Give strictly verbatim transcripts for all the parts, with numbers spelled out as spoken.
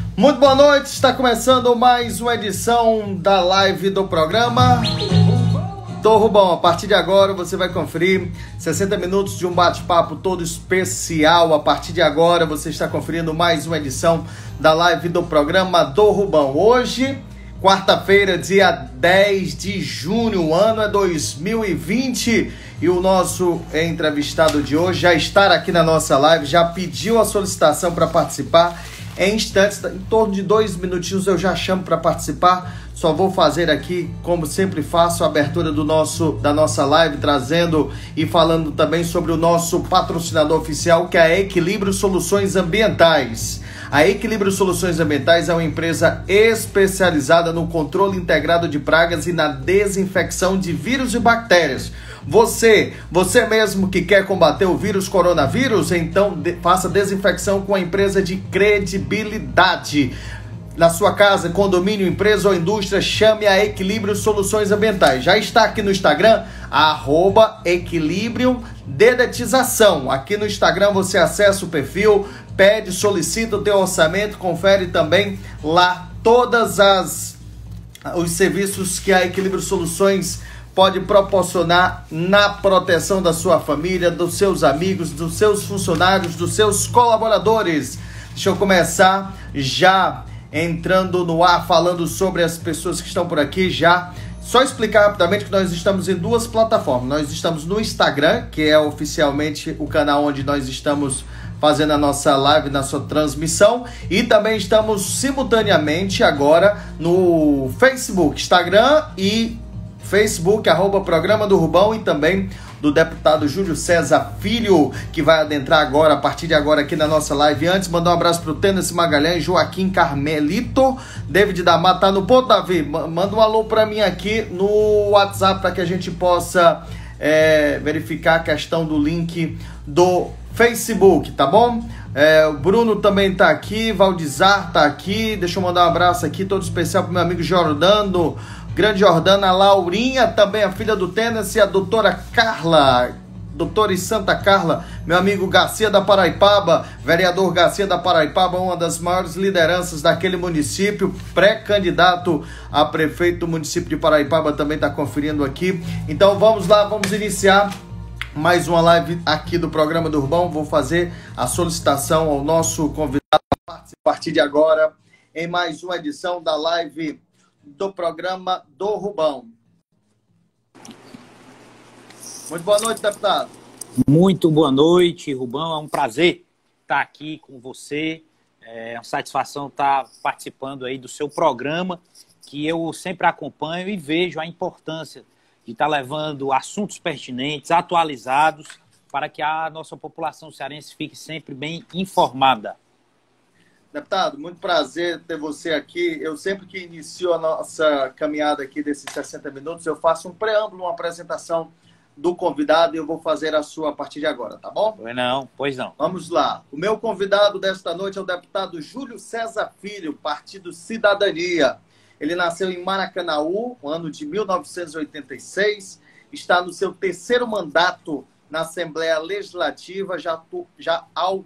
Muito boa noite, está começando mais uma edição da live do programa do Rubão. A partir de agora você vai conferir sessenta minutos de um bate-papo todo especial. A partir de agora você está conferindo mais uma edição da live do programa do Rubão. Hoje, quarta-feira, dia dez de junho, o ano é dois mil e vinte e o nosso entrevistado de hoje já está aqui na nossa live, já pediu a solicitação para participar. Em instantes, em torno de dois minutinhos eu já chamo para participar. Só vou fazer aqui, como sempre faço, a abertura do nosso, da nossa live, trazendo e falando também sobre o nosso patrocinador oficial, que é a Equilíbrio Soluções Ambientais. A Equilíbrio Soluções Ambientais é uma empresa especializada no controle integrado de pragas e na desinfecção de vírus e bactérias. Você, você mesmo que quer combater o vírus coronavírus, então de, faça desinfecção com a empresa de credibilidade. Na sua casa, condomínio, empresa ou indústria, chame a Equilíbrio Soluções Ambientais. Já está aqui no Instagram, arroba Equilíbrio Dedetização. Aqui no Instagram você acessa o perfil, pede, solicita o teu orçamento, confere também lá todas as os serviços que a Equilíbrio Soluções pode proporcionar na proteção da sua família, dos seus amigos, dos seus funcionários, dos seus colaboradores. Deixa eu começar já entrando no ar, falando sobre as pessoas que estão por aqui já. Só explicar rapidamente que nós estamos em duas plataformas. Nós estamos no Instagram, que é oficialmente o canal onde nós estamos fazendo a nossa live, na sua transmissão, e também estamos simultaneamente agora no Facebook, Instagram e Facebook, arroba Programa do Rubão, e também do deputado Júlio César Filho, que vai adentrar agora, a partir de agora, aqui na nossa live. Antes, mandar um abraço para o Tênis Magalhães, Joaquim Carmelito, David da Mata. Tá no ponto, Davi? Manda um alô para mim aqui no WhatsApp, para que a gente possa é, verificar a questão do link do Facebook, tá bom? É, o Bruno também tá aqui, Valdizar tá aqui. Deixa eu mandar um abraço aqui, todo especial pro meu amigo Jordano, grande Jordana, a Laurinha, também a filha do Tênis, e a doutora Carla, doutora Santa Carla, meu amigo Garcia da Paraipaba, vereador Garcia da Paraipaba, uma das maiores lideranças daquele município, pré-candidato a prefeito do município de Paraipaba, também está conferindo aqui. Então vamos lá, vamos iniciar mais uma live aqui do programa do Rubão. Vou fazer a solicitação ao nosso convidado a partir de agora em mais uma edição da live do programa do Rubão. Muito boa noite, deputado. Muito boa noite, Rubão. É um prazer estar aqui com você. É uma satisfação estar participando aí do seu programa, que eu sempre acompanho e vejo a importância de estar levando assuntos pertinentes, atualizados, para que a nossa população cearense fique sempre bem informada. Deputado, muito prazer ter você aqui. Eu sempre que inicio a nossa caminhada aqui desses sessenta minutos, eu faço um preâmbulo, uma apresentação do convidado, e eu vou fazer a sua a partir de agora, tá bom? Pois não, pois não. Vamos lá. O meu convidado desta noite é o deputado Júlio César Filho, Partido Cidadania. Ele nasceu em Maracanaú, no ano de mil novecentos e oitenta e seis, está no seu terceiro mandato na Assembleia Legislativa, já, atu já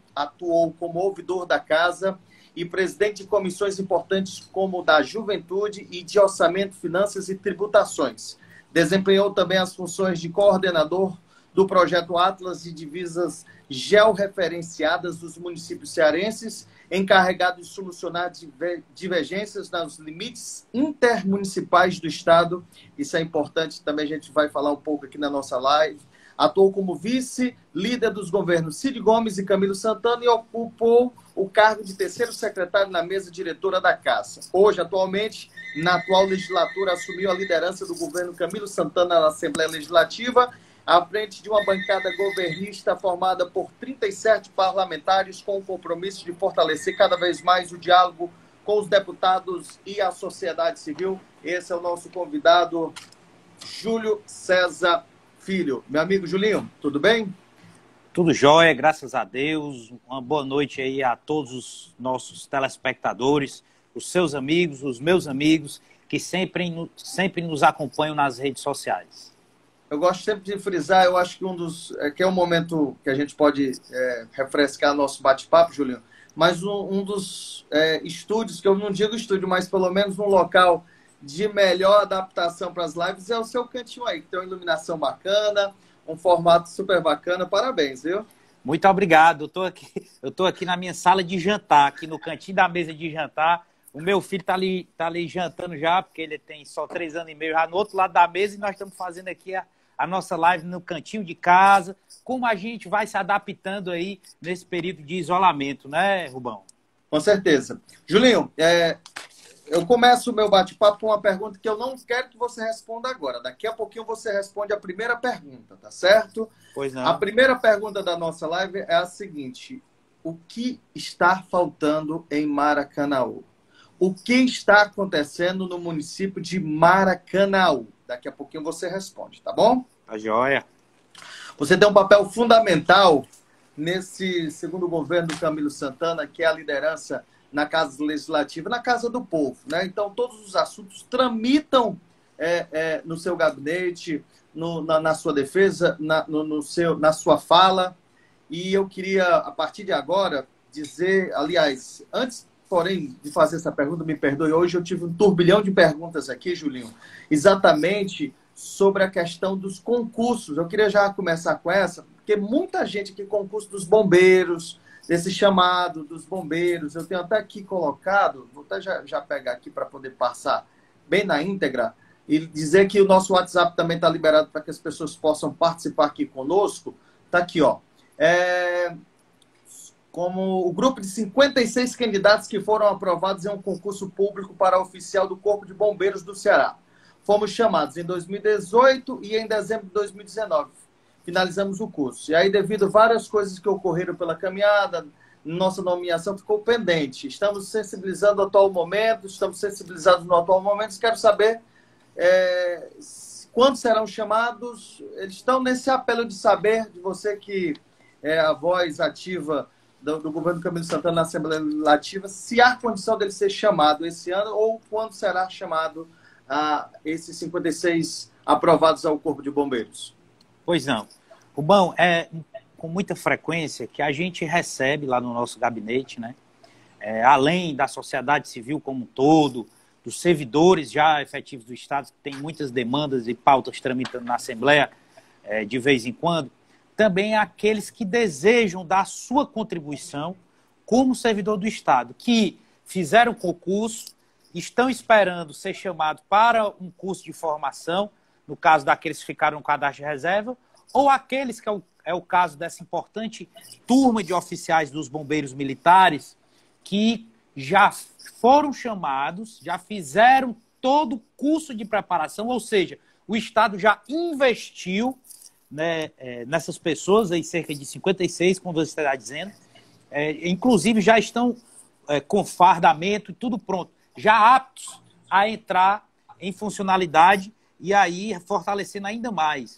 atuou como ouvidor da Casa e presidente de comissões importantes como da Juventude e de Orçamento, Finanças e Tributações. Desempenhou também as funções de coordenador do projeto Atlas de Divisas Georreferenciadas dos municípios cearenses, encarregado de solucionar divergências nos limites intermunicipais do Estado. Isso é importante, também a gente vai falar um pouco aqui na nossa live. Atuou como vice-líder dos governos Cid Gomes e Camilo Santana e ocupou o cargo de terceiro secretário na mesa diretora da Casa. Hoje, atualmente, na atual legislatura, assumiu a liderança do governo Camilo Santana na Assembleia Legislativa, à frente de uma bancada governista formada por trinta e sete parlamentares, com o compromisso de fortalecer cada vez mais o diálogo com os deputados e a sociedade civil. Esse é o nosso convidado, Júlio César Filho. Meu amigo Julinho, tudo bem? Tudo jóia, graças a Deus. Uma boa noite aí a todos os nossos telespectadores, os seus amigos, os meus amigos, que sempre, sempre nos acompanham nas redes sociais. Eu gosto sempre de frisar, eu acho que um dos é, que é um momento que a gente pode é, refrescar nosso bate-papo, Julinho, mas um, um dos é, estúdios, que eu não digo estúdio, mas pelo menos um local de melhor adaptação para as lives é o seu cantinho aí, que tem uma iluminação bacana, um formato super bacana. Parabéns, viu? Muito obrigado. Eu tô aqui, eu tô aqui na minha sala de jantar, aqui no cantinho da mesa de jantar. O meu filho está ali, tá ali jantando já, porque ele tem só três anos e meio já no outro lado da mesa, e nós estamos fazendo aqui a, a nossa live no cantinho de casa. Como a gente vai se adaptando aí nesse período de isolamento, né, Rubão? Com certeza. Julinho, é, eu começo o meu bate-papo com uma pergunta que eu não quero que você responda agora. Daqui a pouquinho você responde a primeira pergunta, tá certo? Pois não. A primeira pergunta da nossa live é a seguinte: o que está faltando em Maracanaú? O que está acontecendo no município de Maracanaú? Daqui a pouquinho você responde, tá bom? Tá joia. Você tem um papel fundamental nesse segundo governo do Camilo Santana, que é a liderança na Casa Legislativa, na Casa do Povo, né? Então, todos os assuntos tramitam é, é, no seu gabinete, no, na, na sua defesa, na, no, no seu, na sua fala. E eu queria, a partir de agora, dizer, aliás, antes, porém, de fazer essa pergunta, me perdoe, hoje eu tive um turbilhão de perguntas aqui, Julinho, exatamente sobre a questão dos concursos. Eu queria já começar com essa, porque muita gente aqui, concurso dos bombeiros, desse chamado dos bombeiros, eu tenho até aqui colocado, vou até já, já pegar aqui para poder passar bem na íntegra, e dizer que o nosso WhatsApp também está liberado para que as pessoas possam participar aqui conosco. Está aqui, ó. É... Como o grupo de cinquenta e seis candidatos que foram aprovados em um concurso público para oficial do Corpo de Bombeiros do Ceará. Fomos chamados em dois mil e dezoito e em dezembro de dois mil e dezenove. Finalizamos o curso. E aí, devido a várias coisas que ocorreram pela caminhada, nossa nomeação ficou pendente. Estamos sensibilizando o atual momento, estamos sensibilizados no atual momento. Quero saber é, quando serão chamados. Eles estão nesse apelo de saber, de você que é a voz ativa do, do governo Camilo Santana na Assembleia Legislativa, se há condição dele ser chamado esse ano ou quando será chamado a esses cinquenta e seis aprovados ao Corpo de Bombeiros. Pois não. Rubão, é com muita frequência que a gente recebe lá no nosso gabinete, né? É, além da sociedade civil como um todo, dos servidores já efetivos do Estado, que tem muitas demandas e pautas tramitando na Assembleia é, de vez em quando, também aqueles que desejam dar sua contribuição como servidor do Estado, que fizeram concurso, estão esperando ser chamados para um curso de formação, no caso daqueles que ficaram no cadastro de reserva, ou aqueles que é o, é o caso dessa importante turma de oficiais dos bombeiros militares, que já foram chamados, já fizeram todo o curso de preparação, ou seja, o Estado já investiu, né, é, nessas pessoas, aí cerca de cinquenta e seis, como você está dizendo, é, inclusive já estão é, com fardamento e tudo pronto, já aptos a entrar em funcionalidade e aí fortalecendo ainda mais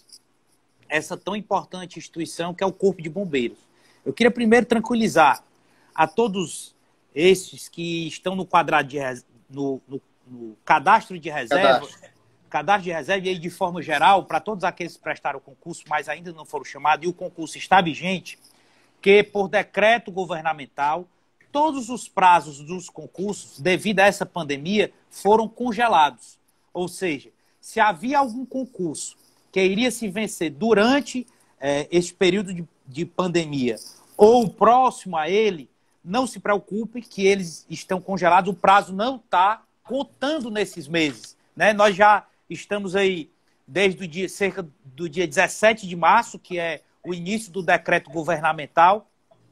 essa tão importante instituição que é o Corpo de Bombeiros. Eu queria primeiro tranquilizar a todos esses que estão no quadrado de no, no, no cadastro de reserva, cadastro. cadastro de reserva e aí de forma geral, para todos aqueles que prestaram o concurso, mas ainda não foram chamados, e o concurso está vigente, que por decreto governamental, todos os prazos dos concursos, devido a essa pandemia, foram congelados. Ou seja, se havia algum concurso que iria se vencer durante eh, este período de, de pandemia ou próximo a ele, não se preocupe que eles estão congelados, o prazo não está contando nesses meses, né? Nós já estamos aí desde o dia, cerca do dia dezessete de março, que é o início do decreto governamental.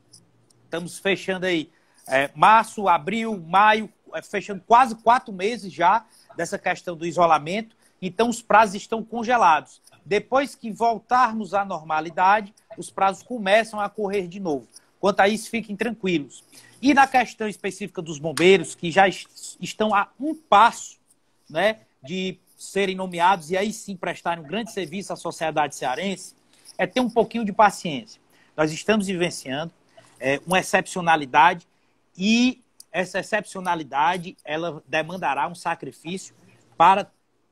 Estamos fechando aí é, março, abril, maio, é, fechando quase quatro meses já dessa questão do isolamento. Então, os prazos estão congelados. Depois que voltarmos à normalidade, os prazos começam a correr de novo. Quanto a isso, fiquem tranquilos. E na questão específica dos bombeiros, que já est estão a um passo, né, de serem nomeados e aí sim prestarem um grande serviço à sociedade cearense, é ter um pouquinho de paciência. Nós estamos vivenciando é, uma excepcionalidade e essa excepcionalidade ela demandará um sacrifício para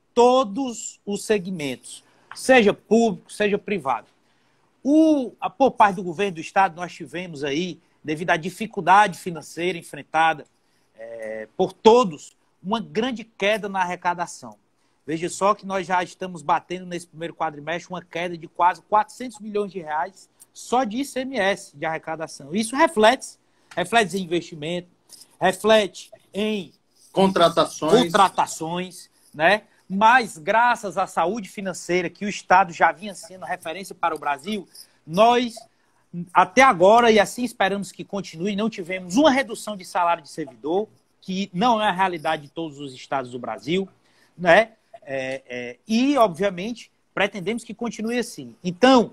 todos os segmentos, seja público, seja privado. O, a, por parte do governo do Estado, nós tivemos aí devido à dificuldade financeira enfrentada é, por todos, uma grande queda na arrecadação. Veja só que nós já estamos batendo nesse primeiro quadrimestre uma queda de quase quatrocentos milhões de reais só de I C M S de arrecadação. Isso reflete, reflete em investimento, reflete em contratações, contratações, né? Mas graças à saúde financeira que o Estado já vinha sendo referência para o Brasil, nós, até agora, e assim esperamos que continue, não tivemos uma redução de salário de servidor, que não é a realidade de todos os estados do Brasil, né? É, é, e, obviamente, pretendemos que continue assim. Então,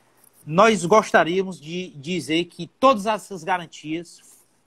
nós gostaríamos de dizer que todas essas garantias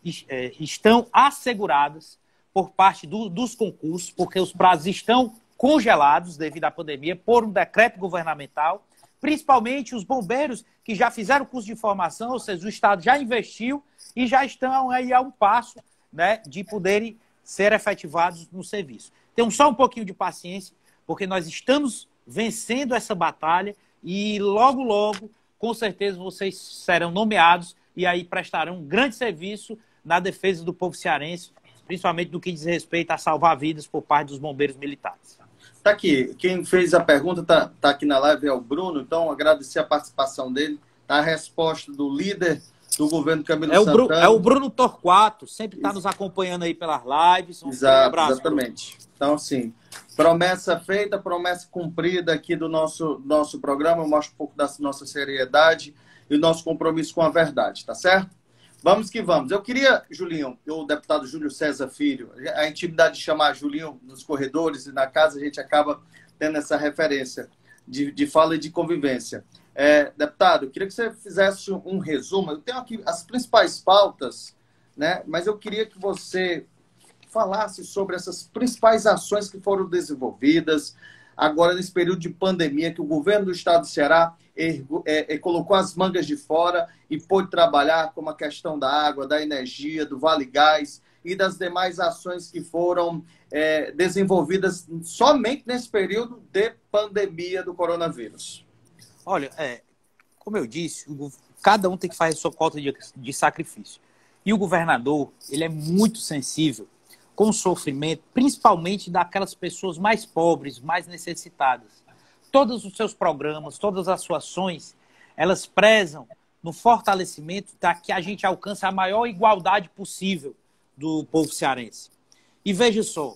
é, estão asseguradas por parte do, dos concursos, porque os prazos estão congelados devido à pandemia por um decreto governamental, principalmente os bombeiros que já fizeram curso de formação, ou seja, o Estado já investiu e já estão aí a um passo, né, de poderem ser efetivados no serviço. Então, só um pouquinho de paciência, porque nós estamos vencendo essa batalha e logo, logo, com certeza, vocês serão nomeados e aí prestarão um grande serviço na defesa do povo cearense, principalmente no que diz respeito a salvar vidas por parte dos bombeiros militares. Tá aqui, quem fez a pergunta tá, tá aqui na live é o Bruno, então agradecer a participação dele, tá a resposta do líder do governo Camilo é o Santana. Bru, é o Bruno Torquato, sempre está nos acompanhando aí pelas lives. Um Exato, abraço, exatamente. Bruno. Então, assim, promessa feita, promessa cumprida aqui do nosso, nosso programa, mostra um pouco da nossa seriedade e o nosso compromisso com a verdade, tá certo? Vamos que vamos. Eu queria, Julinho, o deputado Júlio César Filho, a intimidade de chamar Julinho nos corredores e na casa, a gente acaba tendo essa referência de, de fala e de convivência. É, deputado, eu queria que você fizesse um resumo. Eu tenho aqui as principais pautas, né? Mas eu queria que você falasse sobre essas principais ações que foram desenvolvidas agora nesse período de pandemia, que o governo do estado do Ceará ergo, é, é, colocou as mangas de fora e pôde trabalhar, como a questão da água, da energia, do Vale Gás e das demais ações que foram é, desenvolvidas somente nesse período de pandemia do coronavírus. Olha, é, como eu disse, cada um tem que fazer a sua cota de, de sacrifício. E o governador, ele é muito sensível com o sofrimento, principalmente daquelas pessoas mais pobres, mais necessitadas. Todos os seus programas, todas as suas ações, elas prezam no fortalecimento para que a gente alcance a maior igualdade possível do povo cearense. E veja só,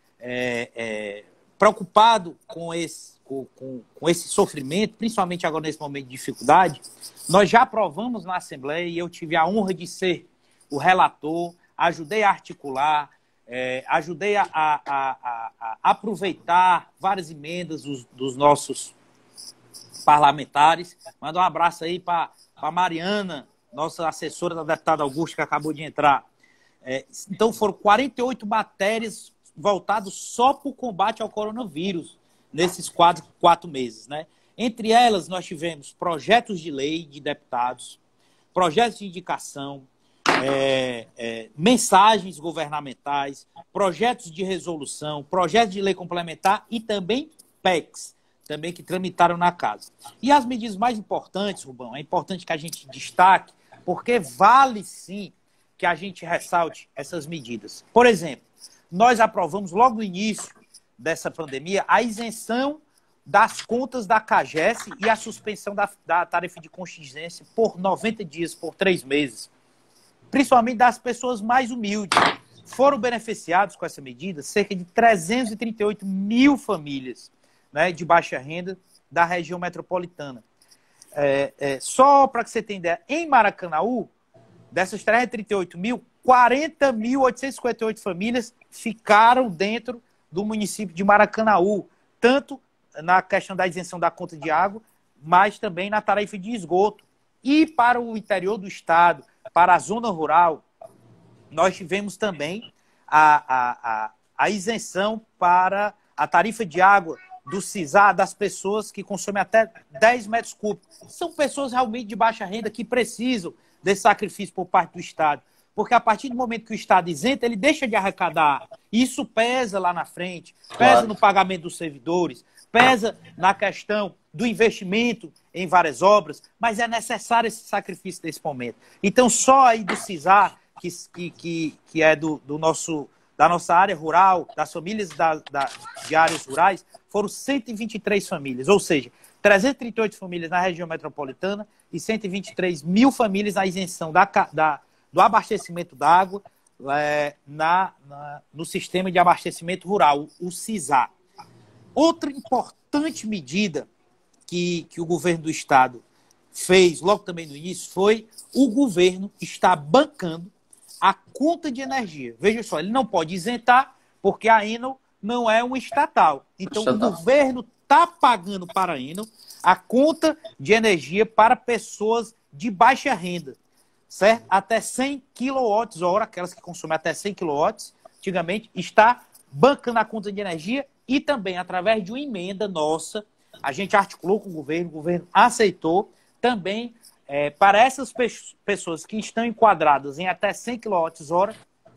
é, é, preocupado com esse, com, com, com esse sofrimento, principalmente agora nesse momento de dificuldade, nós já aprovamos na Assembleia e eu tive a honra de ser o relator, ajudei a articular, é, ajudei a, a, a, a aproveitar várias emendas dos, dos nossos parlamentares. Manda um abraço aí para a Mariana, nossa assessora da deputada Augusta, que acabou de entrar. É, então foram quarenta e oito matérias voltadas só para o combate ao coronavírus nesses quatro, quatro meses, né? Entre elas, nós tivemos projetos de lei de deputados, projetos de indicação, é, é, mensagens governamentais, projetos de resolução, projetos de lei complementar e também P E Cs, também que tramitaram na casa. E as medidas mais importantes, Rubão, é importante que a gente destaque, porque vale sim que a gente ressalte essas medidas. Por exemplo, nós aprovamos logo no início dessa pandemia a isenção das contas da CAGES e a suspensão da, da tarefa de contingência por noventa dias, por três meses. Principalmente das pessoas mais humildes. Foram beneficiados com essa medida cerca de trezentos e trinta e oito mil famílias, né, de baixa renda da região metropolitana. É, é, só para que você tenha ideia, em Maracanaú, dessas trezentos e trinta e oito mil, quarenta mil oitocentas e cinquenta e oito famílias ficaram dentro do município de Maracanaú, tanto na questão da isenção da conta de água, mas também na tarefa de esgoto. E para o interior do estado, para a zona rural, nós tivemos também a, a, a, a isenção para a tarifa de água do CISA das pessoas que consomem até dez metros cúbicos. São pessoas realmente de baixa renda que precisam desse sacrifício por parte do Estado. Porque a partir do momento que o Estado isenta, ele deixa de arrecadar. Isso pesa lá na frente, pesa claro. No pagamento dos servidores, pesa na questão do investimento em várias obras, mas é necessário esse sacrifício nesse momento. Então, só aí do CISAR, que, que, que é do, do nosso, da nossa área rural, das famílias da, da, de áreas rurais, foram cento e vinte e três famílias, ou seja, trezentas e trinta e oito famílias na região metropolitana e cento e vinte e três mil famílias na isenção da, da, do abastecimento d'água é, na, na, no sistema de abastecimento rural, o CISAR. Outra importante medida que, que o governo do estado fez logo também no início foi o governo está bancando a conta de energia. Veja só, ele não pode isentar porque a Enel não é um estatal. Então estatal. O governo está pagando para a Enel a conta de energia para pessoas de baixa renda, certo? Até cem quilowatts-hora, aquelas que consomem até cem quilowatts, antigamente, está bancando a conta de energia e também, através de uma emenda nossa, a gente articulou com o governo, o governo aceitou também é, para essas pe pessoas que estão enquadradas em até cem quilowatts-hora,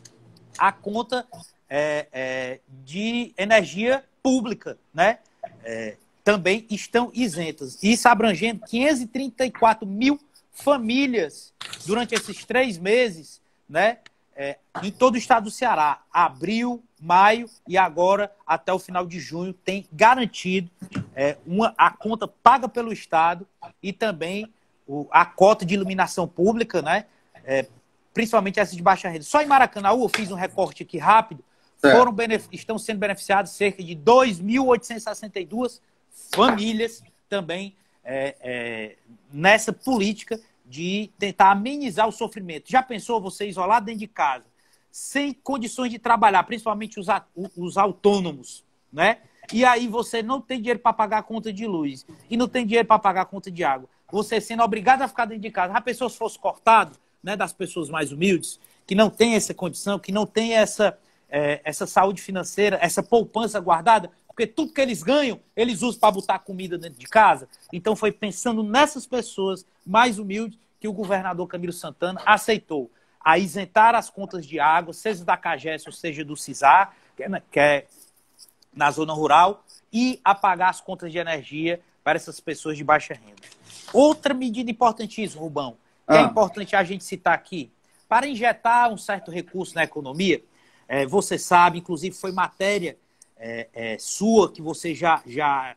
a conta é, é, de energia pública, né? É, também estão isentas. Isso abrangendo quinhentas e trinta e quatro mil famílias durante esses três meses, né? É, em todo o estado do Ceará. Abril, maio e agora até o final de junho tem garantido é, uma, a conta paga pelo estado e também o, a cota de iluminação pública, né? É, principalmente essa de baixa renda. Só em Maracanaú, eu fiz um recorte aqui rápido, foram estão sendo beneficiados cerca de dois mil oitocentas e sessenta e duas famílias também é, é, nessa política de tentar amenizar o sofrimento. Já pensou você isolado dentro de casa, sem condições de trabalhar, principalmente os, os autônomos, né? E aí você não tem dinheiro para pagar a conta de luz e não tem dinheiro para pagar a conta de água. Você sendo obrigado a ficar dentro de casa. A pessoa se fosse cortado, né, das pessoas mais humildes, que não tem essa condição, que não tem essa, é, essa saúde financeira, essa poupança guardada, porque tudo que eles ganham, eles usam para botar comida dentro de casa. Então foi pensando nessas pessoas mais humildes que o governador Camilo Santana aceitou a isentar as contas de água, seja da CAGES, ou seja do CISAR, que é, na, que é na zona rural, e a pagar as contas de energia para essas pessoas de baixa renda. Outra medida importantíssima, Rubão, que ah. é importante a gente citar aqui, para injetar um certo recurso na economia, é, você sabe, inclusive foi matéria É, é, sua, que você já, já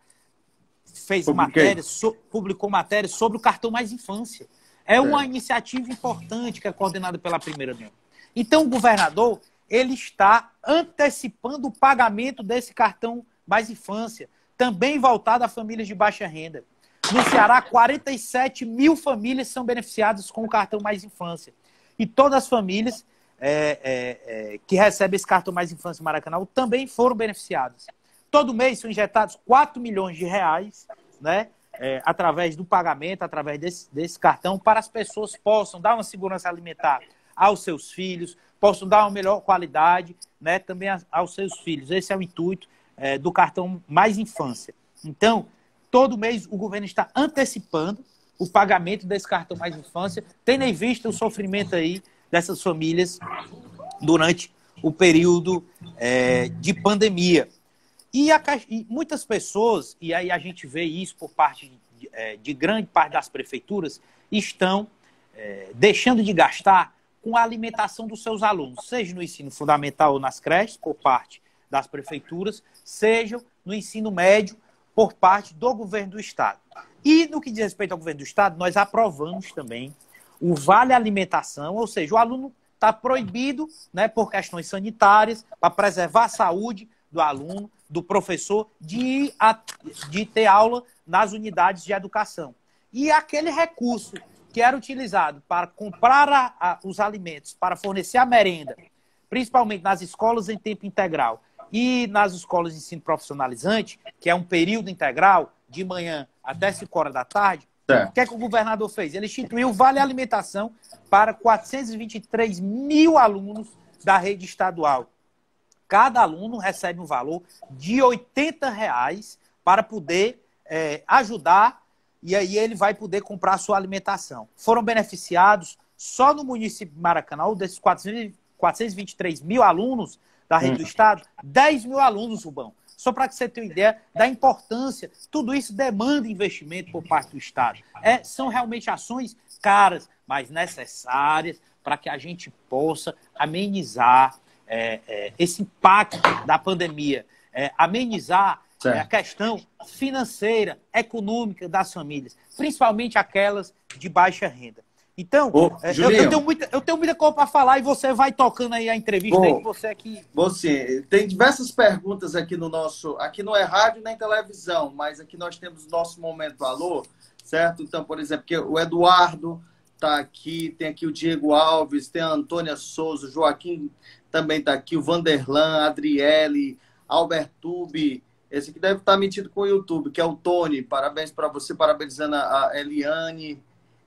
fez matéria, so, publicou matéria sobre o cartão Mais Infância. É uma é. iniciativa importante que é coordenada pela primeira-dama. Então, o governador ele está antecipando o pagamento desse cartão Mais Infância, também voltado a famílias de baixa renda. No Ceará, quarenta e sete mil famílias são beneficiadas com o cartão Mais Infância. E todas as famílias É, é, é, que recebe esse cartão Mais Infância Maracanã também foram beneficiados. Todo mês são injetados quatro milhões de reais, né, é, através do pagamento, através desse, desse cartão, para as pessoas possam dar uma segurança alimentar aos seus filhos, possam dar uma melhor qualidade, né, também aos seus filhos. Esse é o intuito é, do cartão Mais Infância. Então, todo mês o governo está antecipando o pagamento desse cartão Mais Infância, tendo em vista o sofrimento aí dessas famílias durante o período é, de pandemia. E, a, e muitas pessoas, e aí a gente vê isso por parte de, de grande parte das prefeituras, estão é, deixando de gastar com a alimentação dos seus alunos, seja no ensino fundamental ou nas creches, por parte das prefeituras, seja no ensino médio, por parte do governo do estado. E no que diz respeito ao governo do estado, nós aprovamos também o Vale Alimentação, ou seja, o aluno está proibido, né, por questões sanitárias, para preservar a saúde do aluno, do professor, de, ir a, de ter aula nas unidades de educação. E aquele recurso que era utilizado para comprar a, a, os alimentos, para fornecer a merenda, principalmente nas escolas em tempo integral e nas escolas de ensino profissionalizante, que é um período integral, de manhã até cinco horas da tarde, o que é que o governador fez? Ele instituiu o Vale Alimentação para quatrocentos e vinte e três mil alunos da rede estadual. Cada aluno recebe um valor de oitenta reais para poder é, ajudar, e aí ele vai poder comprar a sua alimentação. Foram beneficiados, só no município de Maracanã, desses quatrocentos e vinte e três mil alunos da rede hum. do estado, dez mil alunos, Rubão, Só para que você tenha uma ideia da importância, tudo isso demanda investimento por parte do Estado. É, são realmente ações caras, mas necessárias para que a gente possa amenizar é, é, esse impacto da pandemia, é, amenizar é, a questão financeira, econômica das famílias, principalmente aquelas de baixa renda. Então, Ô, é, eu, eu, tenho muita, eu tenho muita coisa para falar e você vai tocando aí a entrevista. Ô, aí que você aqui. Você tem diversas perguntas aqui no nosso. Aqui não é rádio nem televisão, mas aqui nós temos nosso Momento Alô, certo? Então, por exemplo, que o Eduardo está aqui, tem aqui o Diego Alves, tem a Antônia Souza, o Joaquim também está aqui, o Vanderlan, a Adriele, Albertube. Esse aqui deve estar metido com o YouTube, que é o Tony. Parabéns para você, parabenizando a Eliane.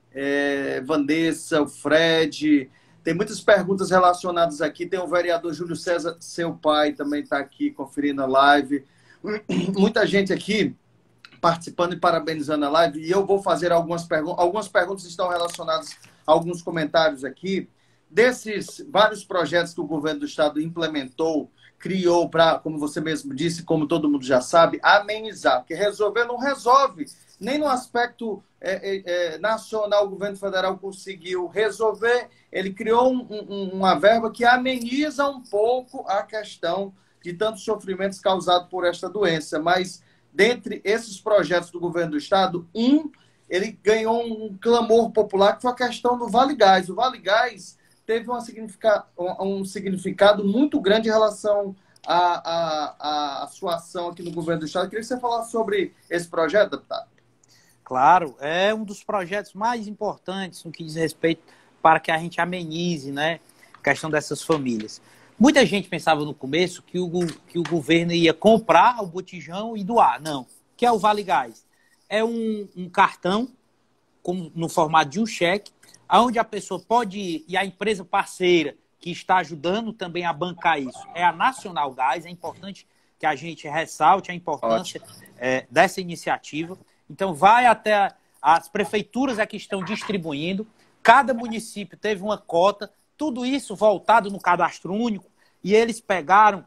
É, Vanessa, o Fred, tem muitas perguntas relacionadas aqui. Tem o vereador Júlio César, seu pai, também está aqui conferindo a live. Muita gente aqui participando e parabenizando a live. E eu vou fazer algumas perguntas. Algumas perguntas estão relacionadas a alguns comentários aqui. Desses vários projetos que o governo do estado implementou, criou para, como você mesmo disse, como todo mundo já sabe, amenizar. Porque resolver não resolve. Nem no aspecto é, é, nacional o governo federal conseguiu resolver. Ele criou um, um, uma verba que ameniza um pouco a questão de tantos sofrimentos causados por esta doença. Mas, dentre esses projetos do governo do estado, um, ele ganhou um clamor popular, que foi a questão do Vale Gás. O Vale Gás teve uma significa, um significado muito grande em relação à, à, à sua ação aqui no governo do estado. Eu queria que você falasse sobre esse projeto, deputado. Claro, é um dos projetos mais importantes no que diz respeito para que a gente amenize, né, a questão dessas famílias. Muita gente pensava no começo que o, que o governo ia comprar o botijão e doar. Não, que é o Vale Gás. É um, um cartão como, no formato de um cheque, onde a pessoa pode ir, e a empresa parceira que está ajudando também a bancar isso é a Nacional Gás. É importante que a gente ressalte a importância é, dessa iniciativa. Então, vai até as prefeituras é que estão distribuindo. Cada município teve uma cota. Tudo isso voltado no cadastro único. E eles pegaram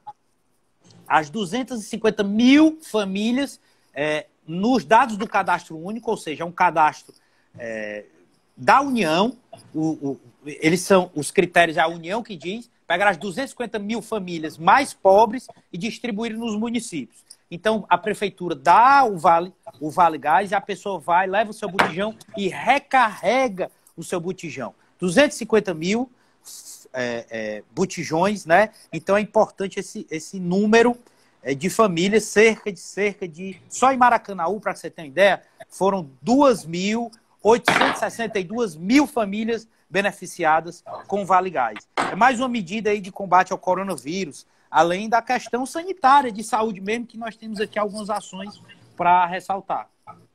as duzentas e cinquenta mil famílias é, nos dados do cadastro único, ou seja, é um cadastro é, da União. O, o, eles são os critérios, é a União que diz. Pegaram as duzentas e cinquenta mil famílias mais pobres e distribuíram nos municípios. Então, a prefeitura dá o vale, o vale gás e a pessoa vai, leva o seu botijão e recarrega o seu botijão. duzentos e cinquenta mil é, é, botijões, né? Então, é importante esse, esse número é, de famílias, cerca de, cerca de... Só em Maracanaú, para que você tenha ideia, foram duas mil oitocentas e sessenta e duas mil famílias beneficiadas com o Vale Gás. É mais uma medida aí de combate ao coronavírus, além da questão sanitária, de saúde mesmo, que nós temos aqui algumas ações para ressaltar.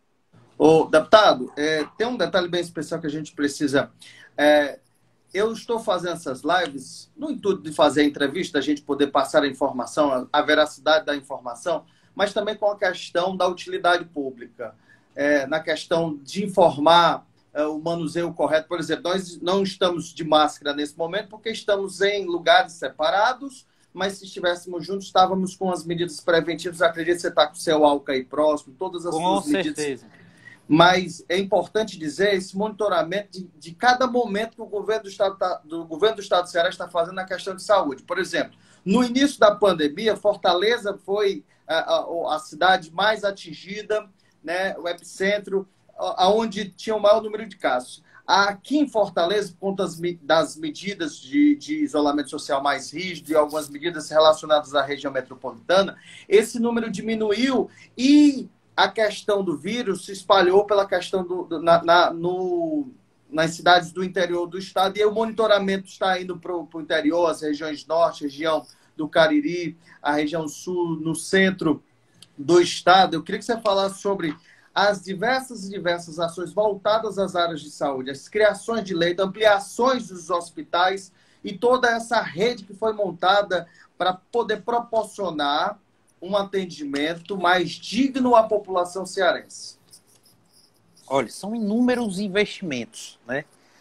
Ô, deputado, é, tem um detalhe bem especial que a gente precisa... É, eu estou fazendo essas lives no intuito de fazer a entrevista, a gente poder passar a informação, a veracidade da informação, mas também com a questão da utilidade pública. É, na questão de informar é, o manuseio correto. Por exemplo, nós não estamos de máscara nesse momento porque estamos em lugares separados, mas se estivéssemos juntos, estávamos com as medidas preventivas. Acredito que você está com o seu álcool aí próximo, todas as com suas certeza. medidas. Mas é importante dizer esse monitoramento de, de cada momento que o governo do Estado, tá, do governo do Estado do Ceará está fazendo na questão de saúde. Por exemplo, no início da pandemia, Fortaleza foi a, a, a cidade mais atingida, né, o epicentro, onde tinha o maior número de casos. Aqui em Fortaleza, por conta das medidas de, de isolamento social mais rígido e algumas medidas relacionadas à região metropolitana, esse número diminuiu e a questão do vírus se espalhou pela questão do, do, na, na, no, nas cidades do interior do estado, e o monitoramento está indo para o interior, as regiões norte, região do Cariri, a região sul, no centro do estado. Eu queria que você falasse sobre as diversas e diversas ações voltadas às áreas de saúde, as criações de leito, ampliações dos hospitais e toda essa rede que foi montada para poder proporcionar um atendimento mais digno à população cearense. Olha, são inúmeros investimentos, né,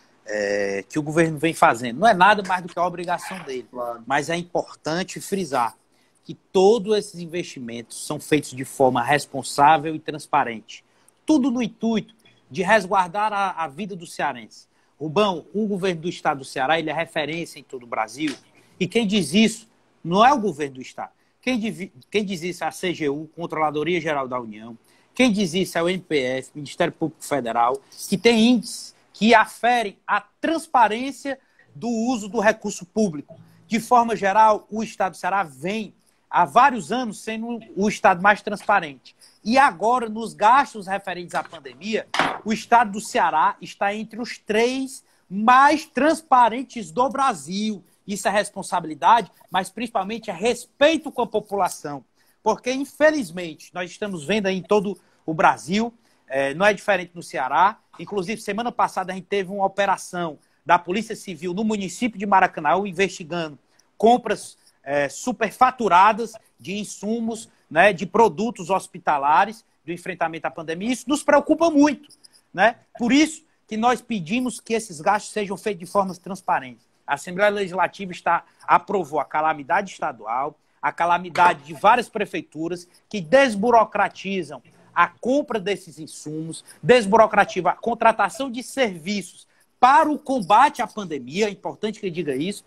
é, que o governo vem fazendo. Não é nada mais do que a obrigação dele, Claro. Mas é importante frisar que todos esses investimentos são feitos de forma responsável e transparente. Tudo no intuito de resguardar a, a vida do cearense. Rubão, o governo do estado do Ceará ele é referência em todo o Brasil. E quem diz isso não é o governo do estado. Quem, div... quem diz isso é a C G U, Controladoria Geral da União. Quem diz isso é o M P F, Ministério Público Federal, que tem índices que aferem a transparência do uso do recurso público. De forma geral, o estado do Ceará vem há vários anos sendo o estado mais transparente. E agora, nos gastos referentes à pandemia, o estado do Ceará está entre os três mais transparentes do Brasil. Isso é responsabilidade, mas principalmente é respeito com a população. Porque, infelizmente, nós estamos vendo aí em todo o Brasil, é, não é diferente no Ceará. Inclusive, semana passada a gente teve uma operação da Polícia Civil no município de Maracanaú investigando compras é, superfaturadas de insumos, né, de produtos hospitalares do enfrentamento à pandemia. Isso nos preocupa muito, né? Por isso que nós pedimos que esses gastos sejam feitos de forma transparente. A Assembleia Legislativa está, aprovou a calamidade estadual, a calamidade de várias prefeituras que desburocratizam a compra desses insumos, desburocratizam a contratação de serviços para o combate à pandemia, é importante que eu diga isso,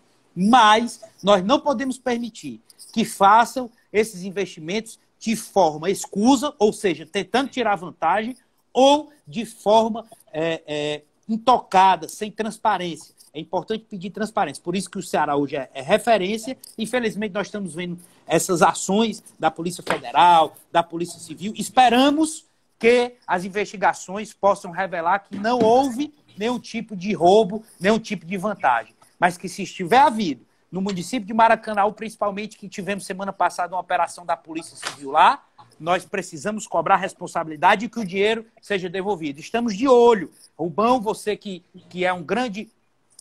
mas nós não podemos permitir que façam esses investimentos de forma escusa, ou seja, tentando tirar vantagem, ou de forma é, é, intocada, sem transparência. É importante pedir transparência. Por isso que o Ceará hoje é, é referência. Infelizmente, nós estamos vendo essas ações da Polícia Federal, da Polícia Civil. Esperamos que as investigações possam revelar que não houve nenhum tipo de roubo, nenhum tipo de vantagem. Mas que se estiver havido, no município de Maracanaú, principalmente, que tivemos semana passada uma operação da Polícia Civil lá, nós precisamos cobrar responsabilidade e que o dinheiro seja devolvido. Estamos de olho. Rubão, você que, que é um grande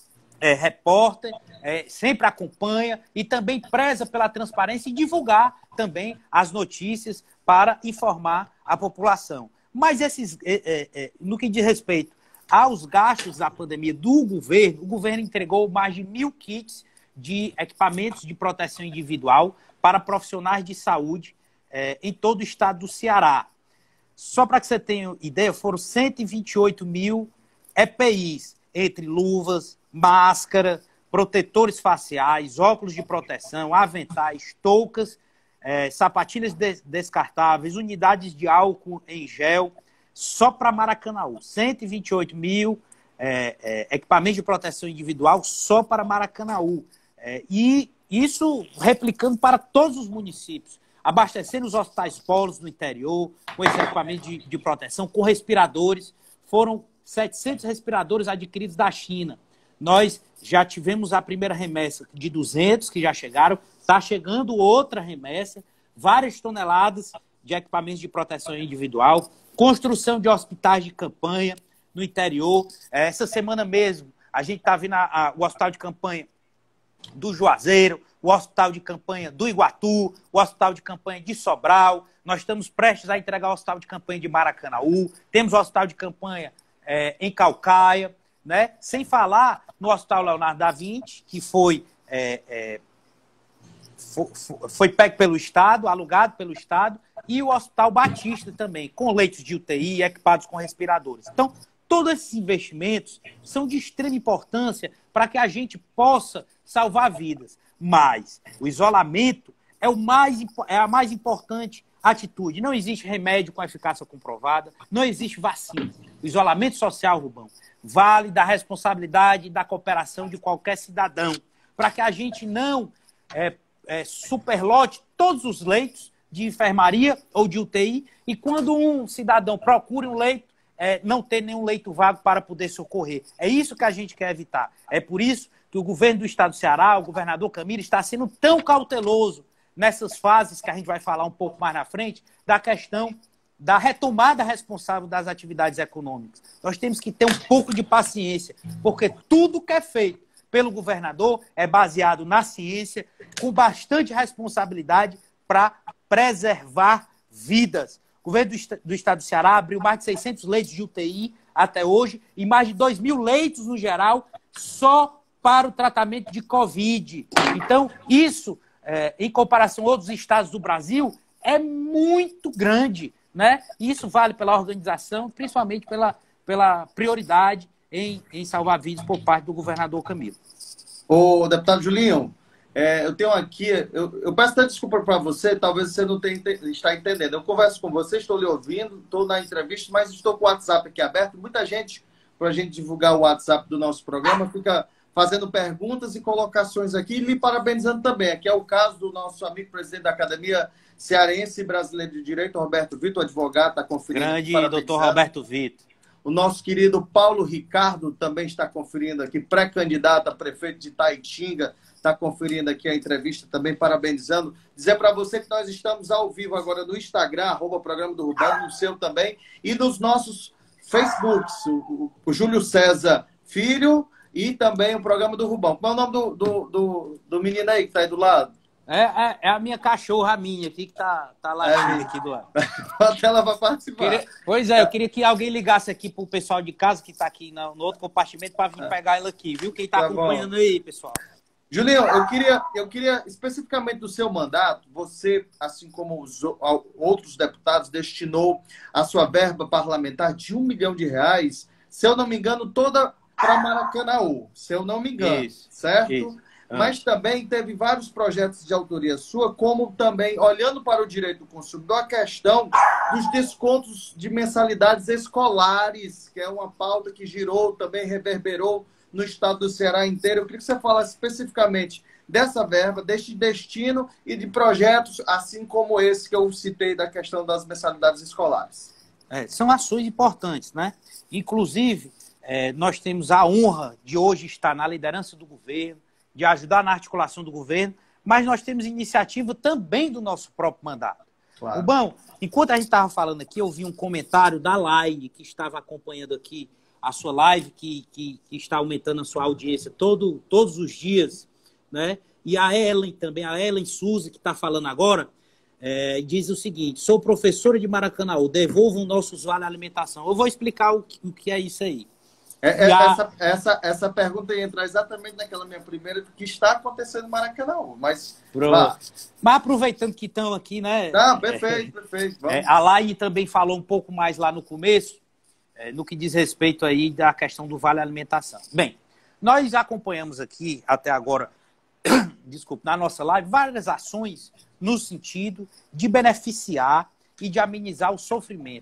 é, repórter, é, sempre acompanha e também preza pela transparência e divulgar também as notícias para informar a população. Mas esses, é, é, é, no que diz respeito aos gastos da pandemia do governo, o governo entregou mais de mil kits de equipamentos de proteção individual para profissionais de saúde é, em todo o estado do Ceará. Só para que você tenha ideia, foram cento e vinte e oito mil E P Is, entre luvas, máscara, protetores faciais, óculos de proteção, aventais, toucas, é, sapatilhas des descartáveis, unidades de álcool em gel, só para Maracanaú. cento e vinte e oito mil é, é, equipamentos de proteção individual só para Maracanaú. É, e isso replicando para todos os municípios, abastecendo os hospitais polos no interior, com esse equipamento de, de proteção, com respiradores. Foram setecentos respiradores adquiridos da China. Nós já tivemos a primeira remessa de duzentos, que já chegaram, está chegando outra remessa, várias toneladas de equipamentos de proteção individual, construção de hospitais de campanha no interior. Essa semana mesmo, a gente está vendo a, a, o hospital de campanha do Juazeiro, o hospital de campanha do Iguatu, o hospital de campanha de Sobral. Nós estamos prestes a entregar o hospital de campanha de Maracanaú. Temos o hospital de campanha é, em Caucaia, né? Sem falar no Hospital Leonardo da Vinci, que foi, é, é, foi, foi pego pelo Estado, alugado pelo Estado, e o Hospital Batista também, com leitos de U T I equipados com respiradores. Então, todos esses investimentos são de extrema importância para que a gente possa salvar vidas. Mas o isolamento é, o mais, é a mais importante atitude. Não existe remédio com eficácia comprovada, não existe vacina. O isolamento social, Rubão, vale da responsabilidade e da cooperação de qualquer cidadão, para que a gente não é, é, superlote todos os leitos de enfermaria ou de U T I, e quando um cidadão procura um leito, é, não ter nenhum leito vago para poder socorrer. É isso que a gente quer evitar. É por isso que o governo do estado do Ceará, o governador Camilo, está sendo tão cauteloso nessas fases que a gente vai falar um pouco mais na frente, da questão da retomada responsável das atividades econômicas. Nós temos que ter um pouco de paciência, porque tudo que é feito pelo governador é baseado na ciência, com bastante responsabilidade para preservar vidas. O governo do estado do Ceará abriu mais de seiscentos leitos de U T I até hoje e mais de dois mil leitos no geral só para o tratamento de Covid. Então, isso é, em comparação a outros estados do Brasil, é muito grande, né? E isso vale pela organização, principalmente pela, pela prioridade em, em salvar vidas por parte do governador Camilo. Ô, deputado Julinho, é, eu tenho aqui, eu, eu peço até desculpa para você, talvez você não tenha, está entendendo. Eu converso com você, estou lhe ouvindo, estou na entrevista, mas estou com o WhatsApp aqui aberto. Muita gente, para a gente divulgar o WhatsApp do nosso programa, fica fazendo perguntas e colocações aqui, e lhe parabenizando também. Aqui é o caso do nosso amigo presidente da Academia Cearense e Brasileira de Direito, Roberto Vitor, advogado, está conferindo. Grande doutor Roberto Vitor. O nosso querido Paulo Ricardo também está conferindo aqui, pré-candidato a prefeito de Itaitinga, está conferindo aqui a entrevista também, parabenizando. Dizer para você que nós estamos ao vivo agora no Instagram, arroba Programa do Rubão, no seu também, e nos nossos Facebooks, o, o Júlio César Filho e também o Programa do Rubão. Qual é o nome do, do, do, do menino aí que está aí do lado? É, é, é a minha cachorra, a minha, aqui, que tá, tá latindo é, aqui do lado. Até ela vai participar. Queria, pois é, eu queria que alguém ligasse aqui pro pessoal de casa que tá aqui no, no outro compartimento para vir é. pegar ela aqui, viu? Quem tá, tá acompanhando bom. Aí, pessoal. Julinho, eu queria, eu queria, especificamente do seu mandato, você, assim como os outros deputados, destinou a sua verba parlamentar de um milhão de reais, se eu não me engano, toda para Maracanaú, se eu não me engano, isso, certo? Isso. Mas também teve vários projetos de autoria sua, como também, olhando para o direito do consumidor, a questão dos descontos de mensalidades escolares, que é uma pauta que girou, também reverberou no estado do Ceará inteiro. Eu queria que você falasse especificamente dessa verba, deste destino e de projetos, assim como esse que eu citei da questão das mensalidades escolares. É, são ações importantes, né? Inclusive, é, nós temos a honra de hoje estar na liderança do governo, de ajudar na articulação do governo, mas nós temos iniciativa também do nosso próprio mandato. Claro. Bom, enquanto a gente estava falando aqui, eu vi um comentário da Laine, que estava acompanhando aqui a sua live, que, que, que está aumentando a sua audiência todo, todos os dias, né? E a Ellen também, a Ellen Suzy, que está falando agora, é, diz o seguinte: sou professora de Maracanaú, devolvam nossos vale alimentação. Eu vou explicar o que, o que é isso aí. É, é, a... essa, essa, essa pergunta entra exatamente naquela minha primeira, que está acontecendo no Maracanã. Mas, mas aproveitando que estão aqui, né? Não, perfeito, é, perfeito. Vamos. É, a Laine também falou um pouco mais lá no começo, é, no que diz respeito aí da questão do vale alimentação. Bem, nós acompanhamos aqui até agora, desculpe, na nossa live, várias ações no sentido de beneficiar e de amenizar o sofrimento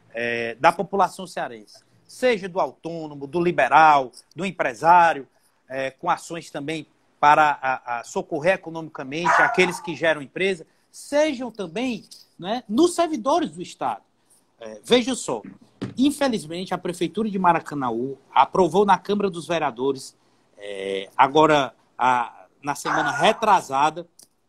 é, da população cearense. Seja do autônomo, do liberal, do empresário, é, com ações também para a, a socorrer economicamente aqueles que geram empresa, sejam também, né, nos servidores do Estado. É, veja só, infelizmente a Prefeitura de Maracanaú aprovou na Câmara dos Vereadores, é, agora a, na semana retrasada,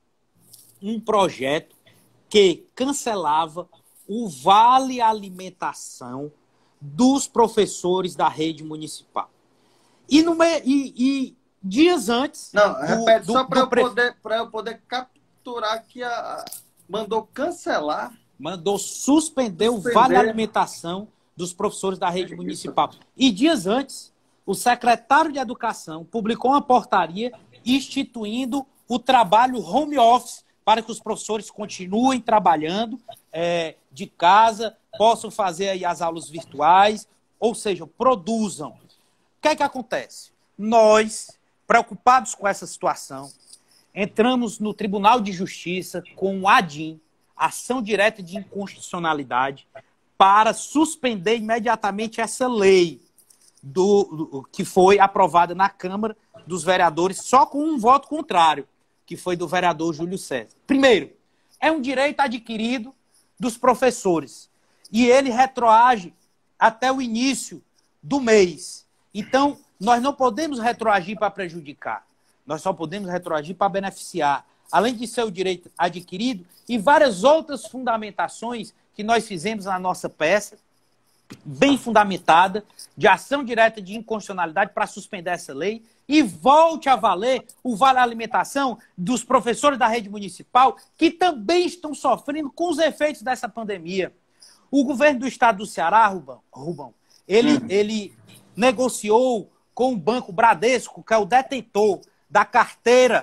um projeto que cancelava o Vale Alimentação dos professores da rede municipal. E, no me... e, e dias antes... Não, repete, do, só para eu, pre... poder, eu poder capturar que a... mandou cancelar... Mandou suspender, suspender o Vale Alimentação dos professores da rede municipal. E dias antes, o secretário de Educação publicou uma portaria instituindo o trabalho home office para que os professores continuem trabalhando é, de casa, possam fazer aí as aulas virtuais, ou seja, produzam. O que é que acontece? Nós, preocupados com essa situação, entramos no Tribunal de Justiça com o ADIM, Ação Direta de Inconstitucionalidade, para suspender imediatamente essa lei do, do, que foi aprovada na Câmara dos Vereadores, só com um voto contrário, que foi do vereador Júlio César. Primeiro, é um direito adquirido dos professores. E ele retroage até o início do mês. Então, nós não podemos retroagir para prejudicar. Nós só podemos retroagir para beneficiar. Além de ser o direito adquirido e várias outras fundamentações que nós fizemos na nossa peça, bem fundamentada, de ação direta de inconstitucionalidade para suspender essa lei e volte a valer o Vale Alimentação dos professores da rede municipal, que também estão sofrendo com os efeitos dessa pandemia. O governo do estado do Ceará, Rubão, Rubão ele, uhum. ele negociou com o Banco Bradesco, que é o detentor da carteira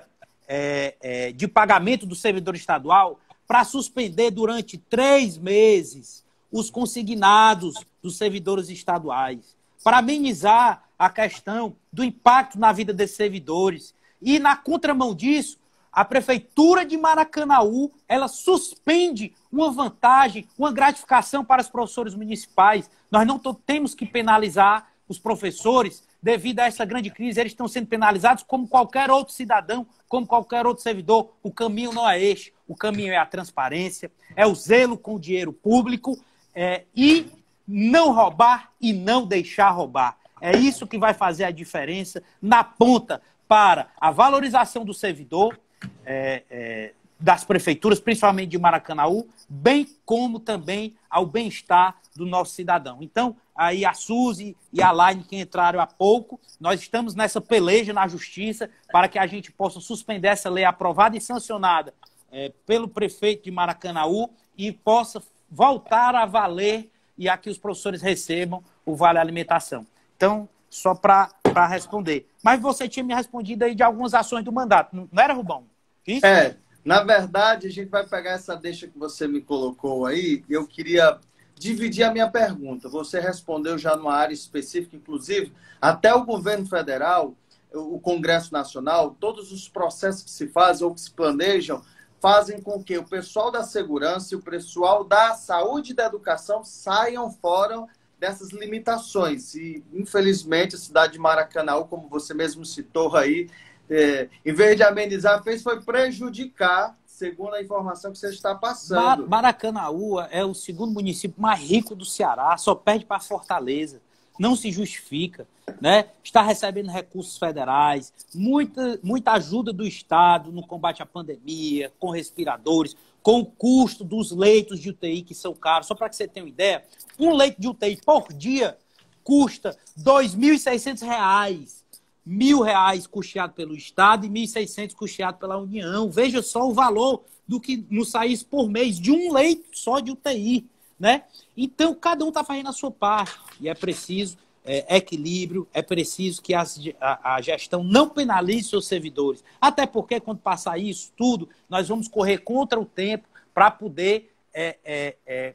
é, é, de pagamento do servidor estadual para suspender durante três meses os consignados dos servidores estaduais, para amenizar a questão do impacto na vida desses servidores. E, na contramão disso, a Prefeitura de Maracanaú, ela suspende uma vantagem, uma gratificação para os professores municipais. Nós não temos que penalizar os professores devido a essa grande crise. Eles estão sendo penalizados como qualquer outro cidadão, como qualquer outro servidor. O caminho não é este. O caminho é a transparência, é o zelo com o dinheiro público é, e não roubar e não deixar roubar. É isso que vai fazer a diferença na ponta para a valorização do servidor, é, é, das prefeituras, principalmente de Maracanaú, bem como também ao bem-estar do nosso cidadão. Então, aí a Suzy e a Laine, que entraram há pouco, nós estamos nessa peleja na justiça para que a gente possa suspender essa lei aprovada e sancionada é, pelo prefeito de Maracanaú e possa voltar a valer e a que os professores recebam o Vale Alimentação. Então, só para responder. Mas você tinha me respondido aí de algumas ações do mandato, não era, Rubão? Isso? É, na verdade, a gente vai pegar essa deixa que você me colocou aí, e eu queria dividir a minha pergunta. Você respondeu já numa área específica, inclusive, até o governo federal, o Congresso Nacional, todos os processos que se fazem ou que se planejam, fazem com que o pessoal da segurança e o pessoal da saúde e da educação saiam fora dessas limitações. E, infelizmente, a cidade de Maracanaú, como você mesmo citou aí, é, em vez de amenizar, fez foi prejudicar, segundo a informação que você está passando. Maracanaú é o segundo município mais rico do Ceará, só perde para Fortaleza. Não se justifica, né? Está recebendo recursos federais, muita, muita ajuda do Estado no combate à pandemia, com respiradores, com o custo dos leitos de U T I que são caros. Só para que você tenha uma ideia, um leito de U T I por dia custa dois mil e seiscentos reais. Mil reais custeado pelo Estado e mil e seiscentos custeado pela União. Veja só o valor do que nos saísse por mês de um leito só de U T I, né? Então, cada um está fazendo a sua parte. E é preciso é, equilíbrio, é preciso que as, a, a gestão não penalize seus servidores. Até porque, quando passar isso tudo, nós vamos correr contra o tempo para poder é, é, é,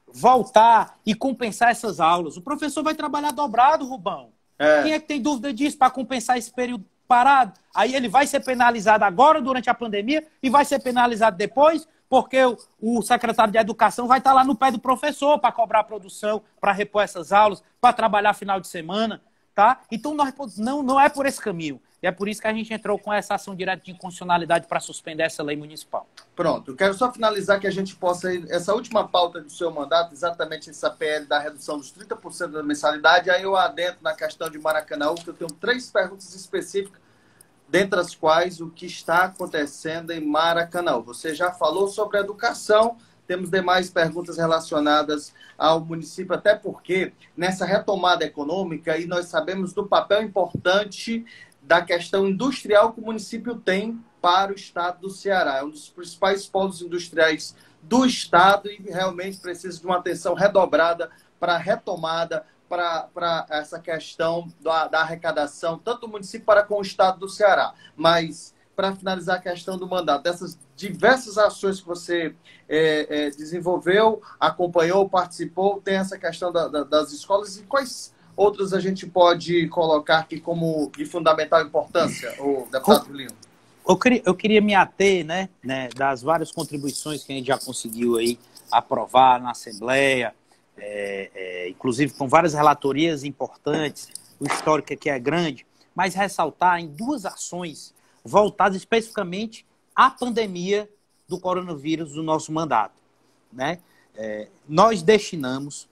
voltar e compensar essas aulas. O professor vai trabalhar dobrado, Rubão. É. Quem é que tem dúvida disso para compensar esse período parado? Aí ele vai ser penalizado agora, durante a pandemia, e vai ser penalizado depois, porque o, o secretário de Educação vai estar lá no pé do professor para cobrar a produção, para repor essas aulas, para trabalhar final de semana, tá? Então nós, não, não é por esse caminho. E é por isso que a gente entrou com essa ação direta de inconstitucionalidade para suspender essa lei municipal. Pronto, eu quero só finalizar que a gente possa ir, essa última pauta do seu mandato, exatamente essa P L da redução dos trinta por cento da mensalidade, aí eu adentro na questão de Maracanaú, que eu tenho três perguntas específicas, dentre as quais o que está acontecendo em Maracanaú. Você já falou sobre a educação, temos demais perguntas relacionadas ao município, até porque nessa retomada econômica, e nós sabemos do papel importante da questão industrial que o município tem para o estado do Ceará. É um dos principais polos industriais do estado e realmente precisa de uma atenção redobrada para a retomada, para essa questão da, da arrecadação, tanto do município para com o estado do Ceará. Mas, para finalizar a questão do mandato, dessas diversas ações que você é, é, desenvolveu, acompanhou, participou, tem essa questão da, da, das escolas, e quais outras a gente pode colocar aqui como de fundamental importância, o deputado Julinho? Eu queria, eu queria me ater, né, né, das várias contribuições que a gente já conseguiu aí aprovar na Assembleia, é, é, inclusive com várias relatorias importantes, o histórico aqui é grande, mas ressaltar em duas ações voltadas especificamente à pandemia do coronavírus do nosso mandato, né? É, nós destinamos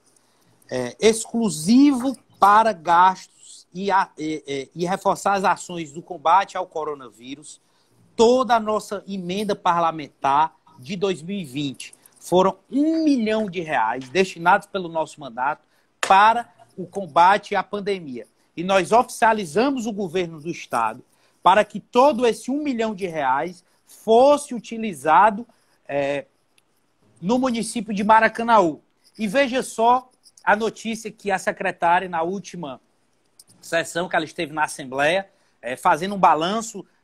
é, exclusivo para gastos e, a, e, e reforçar as ações do combate ao coronavírus, toda a nossa emenda parlamentar de dois mil e vinte. Foram um milhão de reais destinados pelo nosso mandato para o combate à pandemia. E nós oficializamos o governo do Estado para que todo esse um milhão de reais fosse utilizado é, no município de Maracanaú. E veja só a notícia que a secretária, na última sessão que ela esteve na Assembleia, é, fazendo um balanço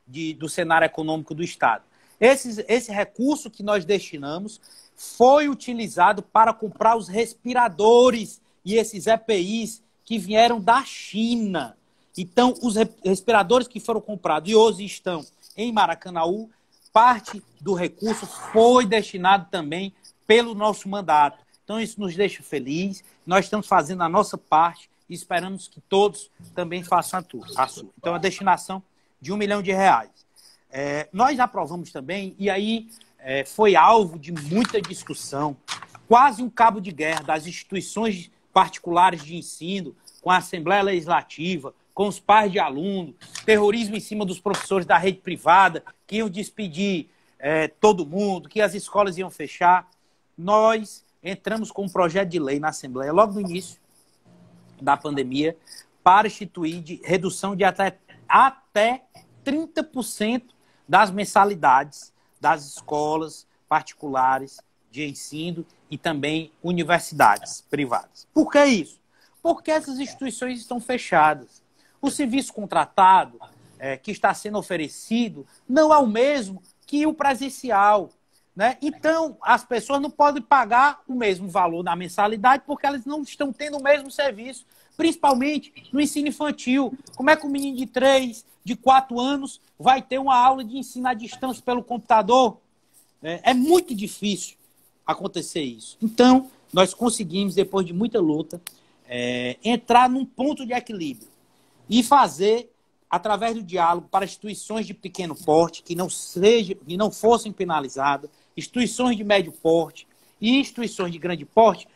de, do cenário econômico do Estado. Esse, esse recurso que nós destinamos foi utilizado para comprar os respiradores e esses E P Is que vieram da China. Então, os respiradores que foram comprados e hoje estão em Maracanaú, parte do recurso foi destinado também pelo nosso mandato. Então, isso nos deixa felizes. Nós estamos fazendo a nossa parte e esperamos que todos também façam a sua. Então, a destinação de um milhão de reais. É, nós aprovamos também, e aí é, foi alvo de muita discussão, quase um cabo de guerra das instituições particulares de ensino, com a Assembleia Legislativa, com os pais de alunos, terrorismo em cima dos professores da rede privada, que iam despedir é, todo mundo, que as escolas iam fechar. Nós entramos com um projeto de lei na Assembleia, logo no início da pandemia, para instituir de redução de até, até trinta por cento das mensalidades das escolas particulares de ensino e também universidades privadas. Por que isso? Porque essas instituições estão fechadas. O serviço contratado é, que está sendo oferecido não é o mesmo que o presencial, né? Então, as pessoas não podem pagar o mesmo valor na mensalidade porque elas não estão tendo o mesmo serviço, principalmente no ensino infantil. Como é que um menino de três, de quatro anos vai ter uma aula de ensino à distância pelo computador? É, é muito difícil acontecer isso. Então, nós conseguimos, depois de muita luta, é, entrar num ponto de equilíbrio e fazer, através do diálogo, para instituições de pequeno porte, que não, seja, que não fossem penalizadas, instituições de médio porte e instituições de grande porte,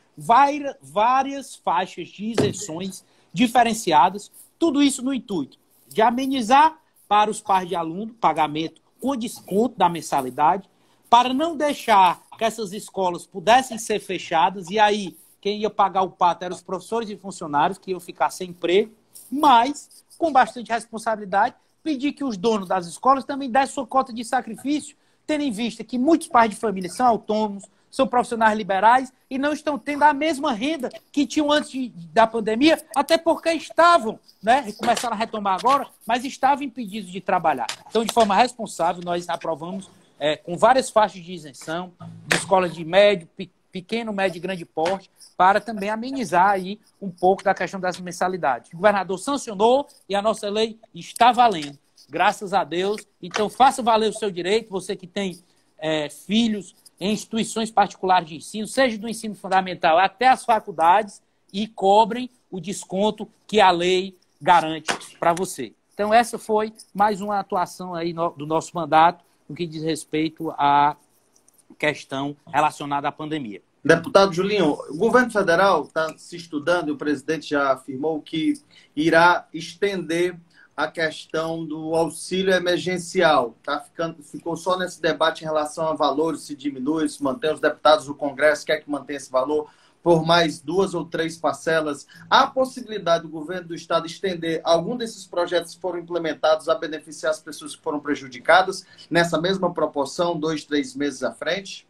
várias faixas de isenções diferenciadas, tudo isso no intuito de amenizar para os pais de aluno, pagamento com desconto da mensalidade, para não deixar que essas escolas pudessem ser fechadas, e aí quem ia pagar o pato eram os professores e funcionários, que iam ficar sem emprego, mas, com bastante responsabilidade, pedir que os donos das escolas também dessem sua cota de sacrifício, tendo em vista que muitos pais de família são autônomos, são profissionais liberais e não estão tendo a mesma renda que tinham antes de, da pandemia, até porque estavam, né, começaram a retomar agora, mas estavam impedidos de trabalhar. Então, de forma responsável, nós aprovamos é, com várias faixas de isenção, de escolas de médio, pe, pequeno, médio e grande porte, para também amenizar aí um pouco da questão das mensalidades. O governador sancionou e a nossa lei está valendo, graças a Deus. Então, faça valer o seu direito, você que tem é, filhos em instituições particulares de ensino, seja do ensino fundamental até as faculdades, e cobrem o desconto que a lei garante para você. Então, essa foi mais uma atuação aí no, do nosso mandato, no que diz respeito à questão relacionada à pandemia. Deputado Julinho, o governo federal está se estudando, e o presidente já afirmou que irá estender a questão do auxílio emergencial. Tá ficando, ficou só nesse debate em relação a valores, se diminui, se mantém. Os deputados do Congresso querem que mantenha esse valor por mais duas ou três parcelas. Há a possibilidade do governo do Estado estender algum desses projetos que foram implementados a beneficiar as pessoas que foram prejudicadas nessa mesma proporção, dois, três meses à frente?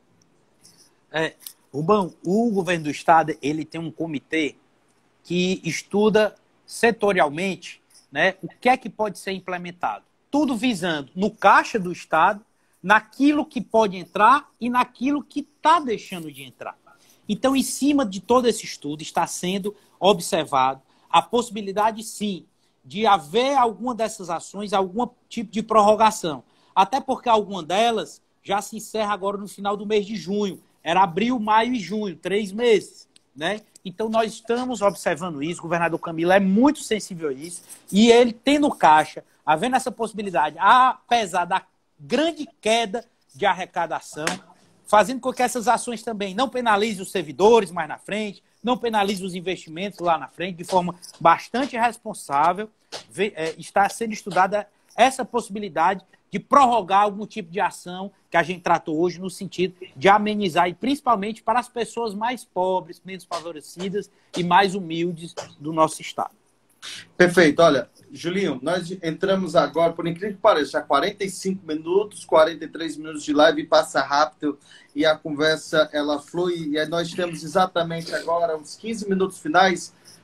É, Rubão, o governo do Estado ele tem um comitê que estuda setorialmente, né, o que é que pode ser implementado. Tudo visando no caixa do Estado, naquilo que pode entrar e naquilo que está deixando de entrar. Então, em cima de todo esse estudo, está sendo observado a possibilidade, sim, de haver alguma dessas ações, algum tipo de prorrogação. Até porque alguma delas já se encerra agora no final do mês de junho. Era abril, maio e junho, três meses, né? Então, nós estamos observando isso, o governador Camilo é muito sensível a isso, e ele tem no caixa, havendo essa possibilidade, apesar da grande queda de arrecadação, fazendo com que essas ações também não penalizem os servidores mais na frente, não penalizem os investimentos lá na frente, de forma bastante responsável, está sendo estudada essa possibilidade de prorrogar algum tipo de ação que a gente tratou hoje no sentido de amenizar, e principalmente para as pessoas mais pobres, menos favorecidas e mais humildes do nosso Estado. Perfeito. Olha, Julinho, nós entramos agora, por incrível que pareça, já quarenta e cinco minutos, quarenta e três minutos de live, passa rápido e a conversa ela flui. E nós temos exatamente agora uns quinze minutos finais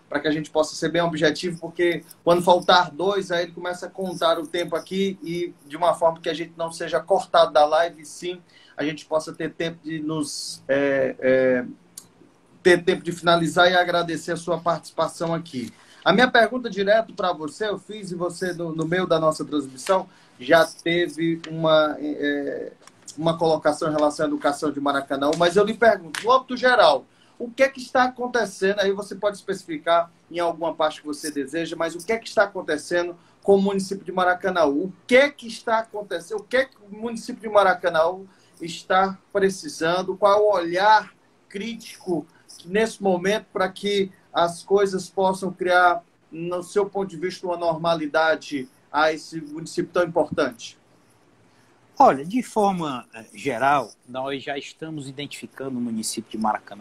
para que a gente possa ser bem objetivo, porque quando faltar dois, aí ele começa a contar o tempo aqui e de uma forma que a gente não seja cortado da live, sim, a gente possa ter tempo de nos é, é, ter tempo de finalizar e agradecer a sua participação aqui. A minha pergunta direto para você, eu fiz e você no, no meio da nossa transmissão já teve uma, é, uma colocação em relação à educação de Maracanã, mas eu lhe pergunto, no âmbito geral, o que é que está acontecendo? Aí você pode especificar em alguma parte que você deseja, mas o que é que está acontecendo com o município de Maracanã? O que é que está acontecendo? O que é que o município de Maracanã está precisando? Qual é o olhar crítico nesse momento para que as coisas possam criar, no seu ponto de vista, uma normalidade a esse município tão importante? Olha, de forma geral, nós já estamos identificando o município de Maracanã.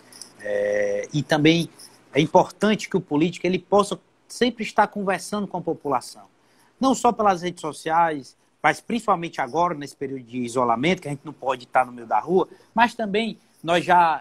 É, e também é importante que o político ele possa sempre estar conversando com a população. Não só pelas redes sociais, mas principalmente agora, nesse período de isolamento, que a gente não pode estar no meio da rua, mas também nós já,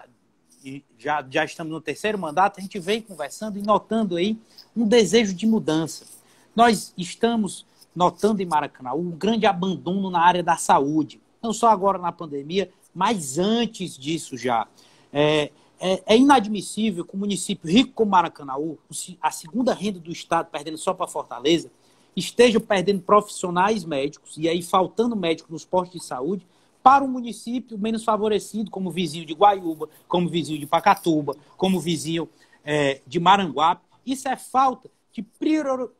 já, já estamos no terceiro mandato, a gente vem conversando e notando aí um desejo de mudança. Nós estamos notando em Maracanã um grande abandono na área da saúde, não só agora na pandemia, mas antes disso já. É, É, é inadmissível que um município rico como Maracanã, a segunda renda do estado, perdendo só para Fortaleza, esteja perdendo profissionais médicos, e aí faltando médicos nos postos de saúde, para um município menos favorecido, como o vizinho de Guaiúba, como o vizinho de Pacatuba, como o vizinho é, de Maranguape. Isso é falta de prior,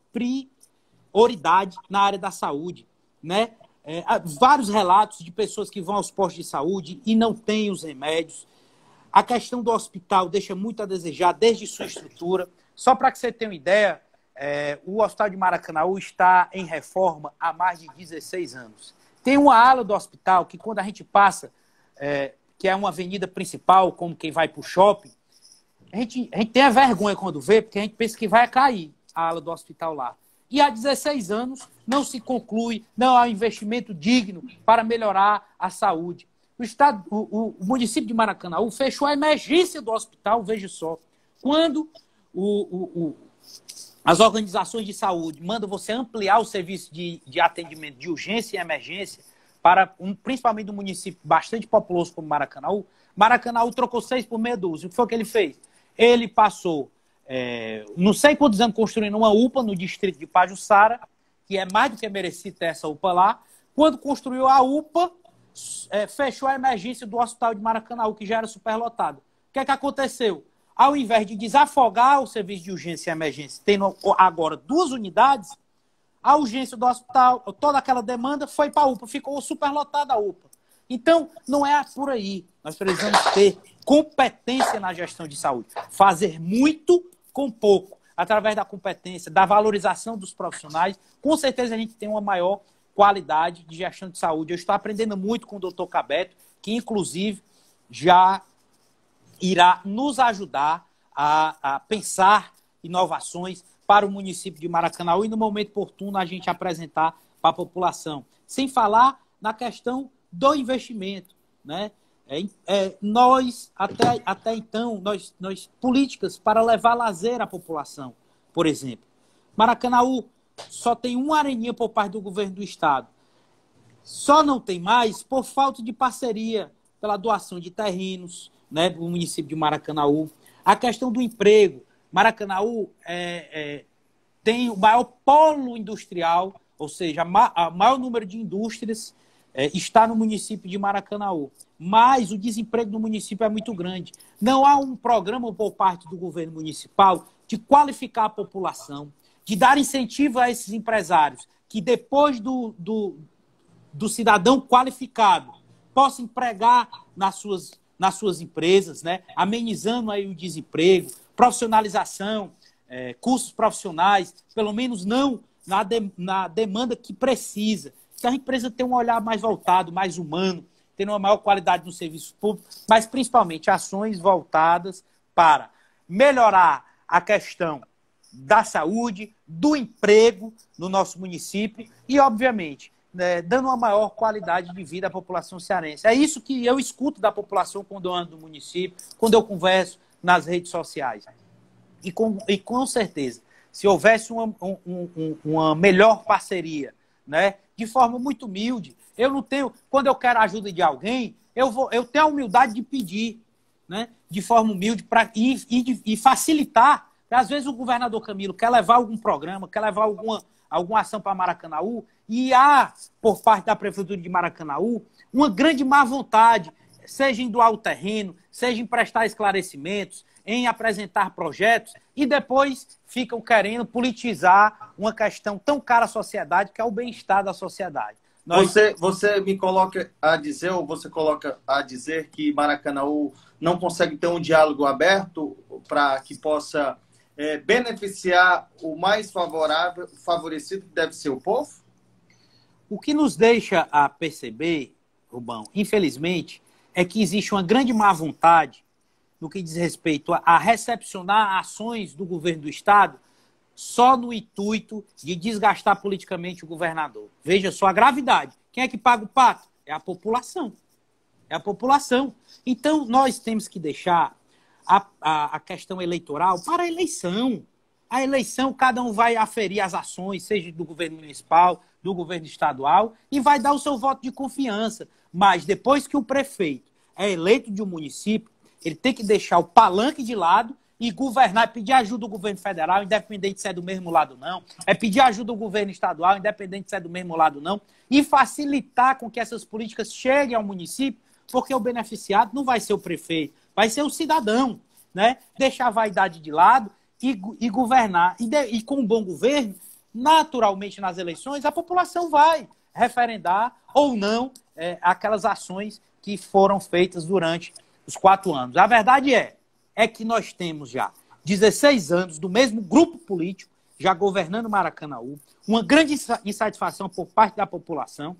prioridade na área da saúde, né? É, há vários relatos de pessoas que vão aos postos de saúde e não têm os remédios. A questão do hospital deixa muito a desejar, desde sua estrutura. Só para que você tenha uma ideia, é, o Hospital de Maracanã está em reforma há mais de dezesseis anos. Tem uma ala do hospital que, quando a gente passa, é, que é uma avenida principal, como quem vai para o shopping, a gente, a gente tem a vergonha quando vê, porque a gente pensa que vai cair a ala do hospital lá. E há dezesseis anos não se conclui, não há investimento digno para melhorar a saúde. O, estado, o, o município de Maracanã fechou a emergência do hospital, veja só. Quando o, o, o, as organizações de saúde mandam você ampliar o serviço de, de atendimento de urgência e emergência, para um, principalmente um município bastante populoso como Maracanã, Maracanã trocou seis por meia dúzia. O que foi que ele fez? Ele passou, é, não sei quantos anos, construindo uma U P A no distrito de Pajuçara, que é mais do que merecido ter essa U P A lá. Quando construiu a U P A, É, fechou a emergência do hospital de Maracanã, que já era superlotado. O que é que aconteceu? Ao invés de desafogar o serviço de urgência e emergência, tendo agora duas unidades, a urgência do hospital, toda aquela demanda foi para a U P A, ficou superlotada a U P A. Então, não é por aí. Nós precisamos ter competência na gestão de saúde. Fazer muito com pouco, através da competência, da valorização dos profissionais. Com certeza a gente tem uma maior qualidade de gestão de saúde. Eu estou aprendendo muito com o doutor Cabeto, que inclusive já irá nos ajudar a, a pensar inovações para o município de Maracanã e no momento oportuno a gente apresentar para a população. Sem falar na questão do investimento, né? É, é, nós, até, até então, nós, nós políticas para levar lazer à população, por exemplo. Maracanã só tem uma areninha por parte do governo do estado. Só não tem mais por falta de parceria, pela doação de terrenos, né, do município de Maracanã. A questão do emprego. Maracanã é, é, tem o maior polo industrial, ou seja, o maior número de indústrias é, está no município de Maracanã. Mas o desemprego do município é muito grande. Não há um programa por parte do governo municipal de qualificar a população, de dar incentivo a esses empresários, que depois do, do, do cidadão qualificado possa empregar nas suas, nas suas empresas, né? Amenizando aí o desemprego, profissionalização, é, cursos profissionais, pelo menos não na, de, na demanda que precisa. Então a gente precisa ter um olhar mais voltado, mais humano, ter uma maior qualidade no serviço público, mas principalmente ações voltadas para melhorar a questão da saúde, do emprego no nosso município e, obviamente, né, dando uma maior qualidade de vida à população cearense. É isso que eu escuto da população quando eu ando no município, quando eu converso nas redes sociais. e com, e com certeza, se houvesse uma, um, um, uma melhor parceria, né, de forma muito humilde, eu não tenho, quando eu quero a ajuda de alguém, eu, vou, eu tenho a humildade de pedir, né, de forma humilde pra, e, e, e facilitar. Às vezes o governador Camilo quer levar algum programa, quer levar alguma, alguma ação para Maracanaú, e há, por parte da Prefeitura de Maracanaú, uma grande má vontade, seja em doar o terreno, seja em prestar esclarecimentos, em apresentar projetos, e depois ficam querendo politizar uma questão tão cara à sociedade, que é o bem-estar da sociedade. Nós... Você, você me coloca a dizer, ou você coloca a dizer que Maracanaú não consegue ter um diálogo aberto para que possa é, beneficiar o mais favorável, favorecido, que deve ser o povo? O que nos deixa a perceber, Rubão, infelizmente, é que existe uma grande má vontade no que diz respeito a recepcionar ações do governo do Estado só no intuito de desgastar politicamente o governador. Veja só a gravidade. Quem é que paga o pato? É a população. É a população. Então, nós temos que deixar a, a, a questão eleitoral para a eleição. A eleição, cada um vai aferir as ações, seja do governo municipal, do governo estadual, e vai dar o seu voto de confiança. Mas depois que o prefeito é eleito de um município, ele tem que deixar o palanque de lado e governar, pedir ajuda do governo federal, independente se é do mesmo lado ou não, é pedir ajuda do governo estadual, independente se é do mesmo lado ou não, e facilitar com que essas políticas cheguem ao município, porque o beneficiado não vai ser o prefeito, vai ser o cidadão, né? Deixar a vaidade de lado e, e governar. E, de, e com um bom governo, naturalmente nas eleições, a população vai referendar ou não é, aquelas ações que foram feitas durante os quatro anos. A verdade é, é que nós temos já dezesseis anos do mesmo grupo político, já governando Maracanaú, uma grande insatisfação por parte da população,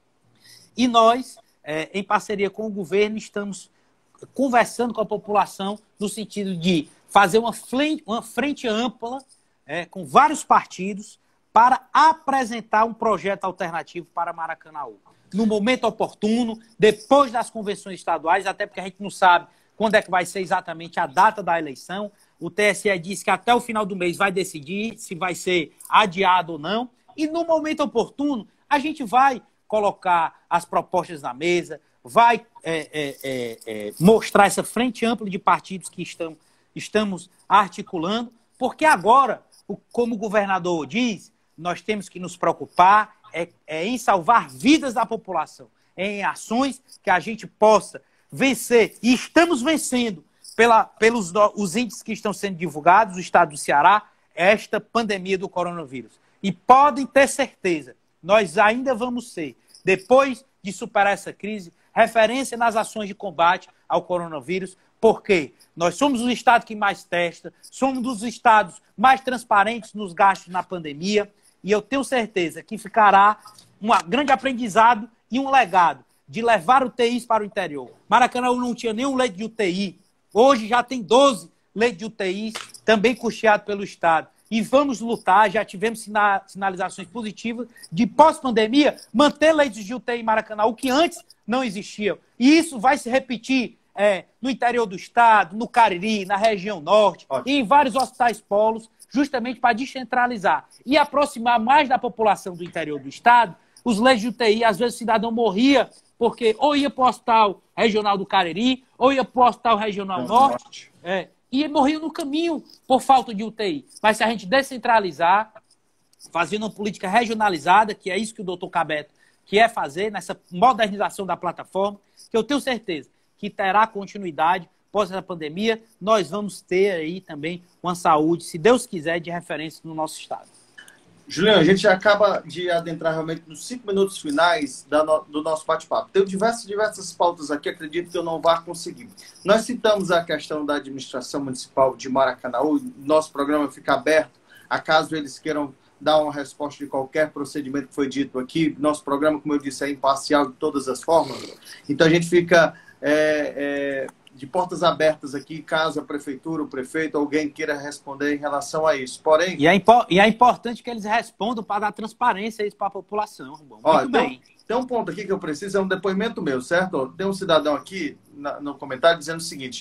e nós, é, em parceria com o governo, estamos conversando com a população no sentido de fazer uma frente, uma frente ampla, é, com vários partidos, para apresentar um projeto alternativo para Maracanaú. No momento oportuno, depois das convenções estaduais, até porque a gente não sabe quando é que vai ser exatamente a data da eleição. O T S E disse que até o final do mês vai decidir se vai ser adiado ou não. E no momento oportuno, a gente vai colocar as propostas na mesa, vai é, é, é, é, mostrar essa frente ampla de partidos que estão, estamos articulando, porque agora, como o governador diz, nós temos que nos preocupar é, é em salvar vidas da população, é em ações que a gente possa vencer, e estamos vencendo pela, pelos os índices que estão sendo divulgados do estado do Ceará, esta pandemia do coronavírus. E podem ter certeza, nós ainda vamos ser, depois de superar essa crise, referência nas ações de combate ao coronavírus, porque nós somos o estado que mais testa, somos um dos estados mais transparentes nos gastos na pandemia, e eu tenho certeza que ficará um grande aprendizado e um legado de levar U T Is para o interior. Maracanaú não tinha nenhum leito de U T I. Hoje já tem doze leitos de U T Is, também custeado pelo Estado. E vamos lutar, já tivemos sina sinalizações positivas de pós-pandemia, manter leitos de U T I em Maracanaú, que antes não existiam. E isso vai se repetir é, no interior do Estado, no Cariri, na região norte, Ótimo. E em vários hospitais polos, justamente para descentralizar e aproximar mais da população do interior do Estado. Os leitos de U T I, às vezes o cidadão morria porque ou ia para o hospital regional do Cariri, ou ia para o hospital regional é, norte, norte. É, e morria no caminho por falta de U T I. Mas se a gente descentralizar, fazendo uma política regionalizada, que é isso que o doutor Cabeto quer fazer, nessa modernização da plataforma, que eu tenho certeza que terá continuidade após essa pandemia, nós vamos ter aí também uma saúde, se Deus quiser, de referência no nosso estado. Juliano, a gente acaba de adentrar realmente nos cinco minutos finais da no, do nosso bate-papo. Tenho diversas, diversas pautas aqui, acredito que eu não vá conseguir. Nós citamos a questão da administração municipal de Maracanaú, nosso programa fica aberto, acaso eles queiram dar uma resposta de qualquer procedimento que foi dito aqui. Nosso programa, como eu disse, é imparcial de todas as formas. Então a gente fica é, é, de portas abertas aqui, caso a prefeitura, o prefeito, alguém queira responder em relação a isso. Porém... E é, impo e é importante que eles respondam para dar transparência isso para a população. Bom, muito Olha, bem. Tem, tem um ponto aqui que eu preciso, é um depoimento meu, certo? Tem um cidadão aqui na, no comentário dizendo o seguinte,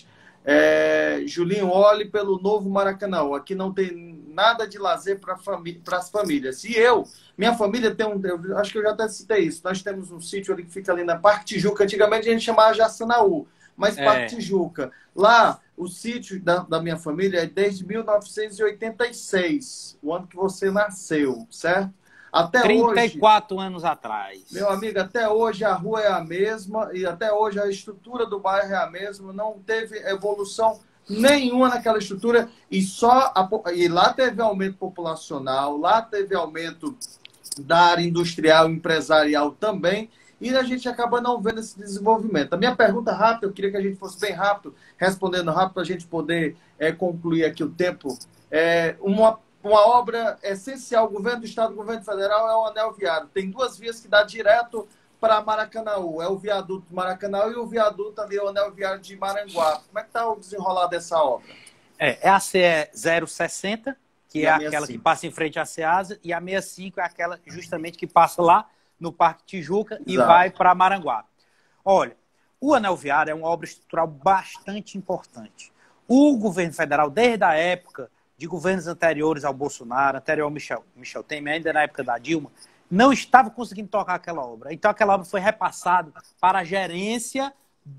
É, Julinho, olhe pelo novo Maracanã. Aqui não tem nada de lazer para famí as famílias. E eu, minha família tem um... Eu acho que eu já até citei isso. Nós temos um sítio ali que fica ali na Parque Tijuca. Antigamente a gente chamava Jaçanaú, mas é. Parque Tijuca. Lá, o sítio da, da minha família é desde mil novecentos e oitenta e seis, o ano que você nasceu, certo? Até trinta e quatro hoje, anos atrás. Meu amigo, até hoje a rua é a mesma e até hoje a estrutura do bairro é a mesma. Não teve evolução nenhuma naquela estrutura e só a, e lá teve aumento populacional, lá teve aumento da área industrial e empresarial também, e a gente acaba não vendo esse desenvolvimento. A minha pergunta rápida, eu queria que a gente fosse bem rápido, respondendo rápido para a gente poder é, concluir aqui o tempo. É, uma Uma obra essencial, o governo do estado, o governo federal, é o anel viário. Tem duas vias que dá direto para Maracanaú. É o viaduto de Maracanaú e o viaduto ali, o anel viário de Maranguape. Como é que está o desenrolar dessa obra? É, é a C E zero sessenta, que e é aquela que passa em frente à SEASA, e a sessenta e cinco é aquela justamente que passa lá no Parque Tijuca. Exato. E vai para Maranguape. Olha, o anel viário é uma obra estrutural bastante importante. O governo federal, desde a época de governos anteriores ao Bolsonaro, anterior ao Michel, Michel Temer, ainda na época da Dilma, não estava conseguindo tocar aquela obra. Então, aquela obra foi repassada para a gerência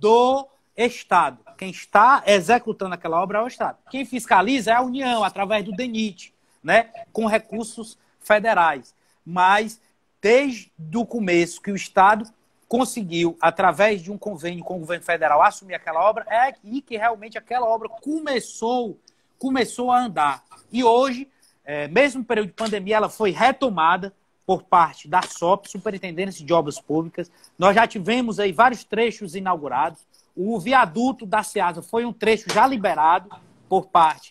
do Estado. Quem está executando aquela obra é o Estado. Quem fiscaliza é a União, através do DENIT, né, com recursos federais. Mas, desde o começo que o Estado conseguiu, através de um convênio com o governo federal, assumir aquela obra, é aí que realmente aquela obra começou começou a andar. E hoje, é, mesmo no período de pandemia, ela foi retomada por parte da S O P, Superintendência de Obras Públicas. Nós já tivemos aí vários trechos inaugurados. O viaduto da SEASA foi um trecho já liberado por parte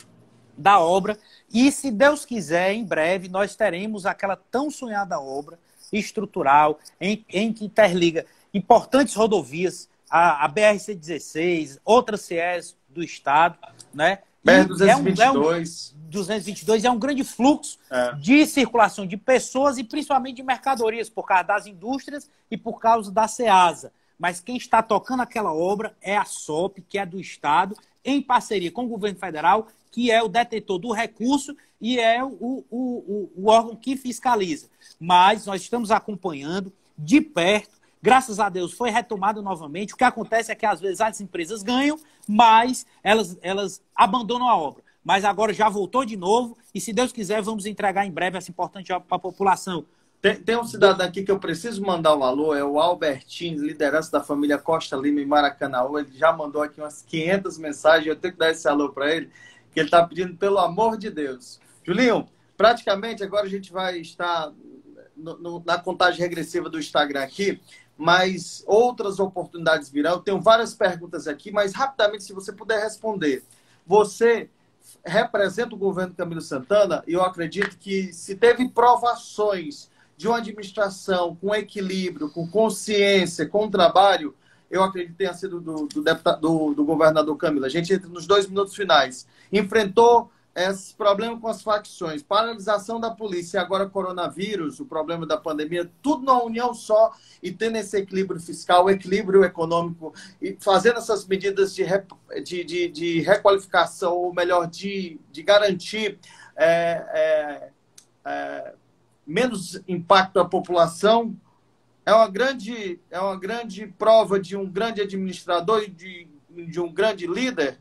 da obra. E, se Deus quiser, em breve, nós teremos aquela tão sonhada obra estrutural em, em que interliga importantes rodovias, a, a B R C dezesseis, outras C Es do Estado, né? B R duzentos e vinte e dois. É um, é um, duzentos e vinte e dois é um grande fluxo é. de circulação de pessoas e principalmente de mercadorias, por causa das indústrias e por causa da SEASA. Mas quem está tocando aquela obra é a S O P, que é do Estado, em parceria com o governo federal, que é o detentor do recurso e é o, o, o, o órgão que fiscaliza. Mas nós estamos acompanhando de perto. Graças a Deus foi retomado novamente. O que acontece é que às vezes as empresas ganham, mas elas, elas abandonam a obra. Mas agora já voltou de novo e, se Deus quiser, vamos entregar em breve essa importante obra para a população. Tem, tem um cidadão aqui que eu preciso mandar um alô, é o Albertinho, liderança da família Costa Lima em Maracanã. Ele já mandou aqui umas quinhentas mensagens, eu tenho que dar esse alô para ele, que ele está pedindo pelo amor de Deus. Julinho, praticamente agora a gente vai estar no, no, na contagem regressiva do Instagram aqui, mas outras oportunidades virão. Eu tenho várias perguntas aqui, mas rapidamente, se você puder responder. Você representa o governo Camilo Santana e eu acredito que, se teve provações de uma administração com equilíbrio, com consciência, com trabalho, eu acredito que tenha sido do, do, deputado, do, do governador Camilo. A gente entra nos dois minutos finais. Enfrentou esse problema com as facções, paralisação da polícia e agora coronavírus, o problema da pandemia, tudo numa união só, e tendo esse equilíbrio fiscal, equilíbrio econômico, e fazendo essas medidas de, de, de, de requalificação, ou melhor, de, de garantir é, é, é, menos impacto à população, é uma grande, é uma grande prova de um grande administrador e de, de um grande líder.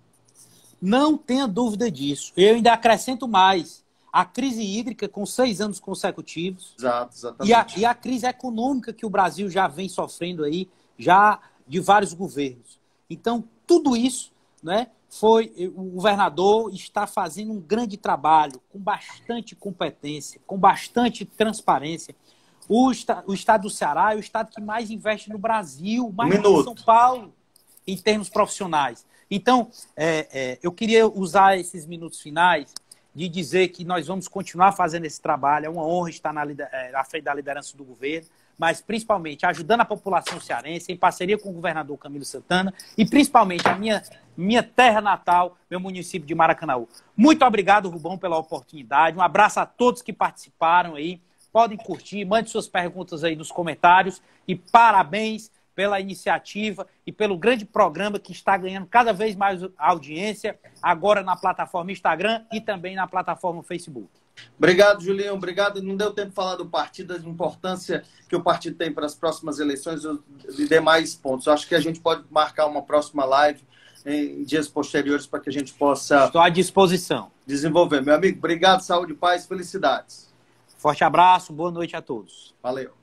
Não tenha dúvida disso. Eu ainda acrescento mais. A crise hídrica com seis anos consecutivos. Exato, exatamente. E a, e a crise econômica que o Brasil já vem sofrendo aí, já de vários governos. Então, tudo isso, né, foi, o governador está fazendo um grande trabalho, com bastante competência, com bastante transparência. O, o estado do Ceará é o estado que mais investe no Brasil, mais um do que São Paulo, em termos profissionais. Então, é, é, eu queria usar esses minutos finais de dizer que nós vamos continuar fazendo esse trabalho. É uma honra estar na, é, à frente da liderança do governo, mas principalmente ajudando a população cearense, em parceria com o governador Camilo Santana e principalmente a minha, minha terra natal, meu município de Maracanaú. Muito obrigado, Rubão, pela oportunidade. Um abraço a todos que participaram aí. Podem curtir, mande suas perguntas aí nos comentários e parabéns pela iniciativa e pelo grande programa que está ganhando cada vez mais audiência, agora na plataforma Instagram e também na plataforma Facebook. Obrigado, Julião. Obrigado. Não deu tempo de falar do partido, da importância que o partido tem para as próximas eleições e demais pontos. Eu acho que a gente pode marcar uma próxima live em dias posteriores para que a gente possa... Estou à disposição. Desenvolver. Meu amigo, obrigado, saúde, paz, felicidades. Forte abraço, boa noite a todos. Valeu.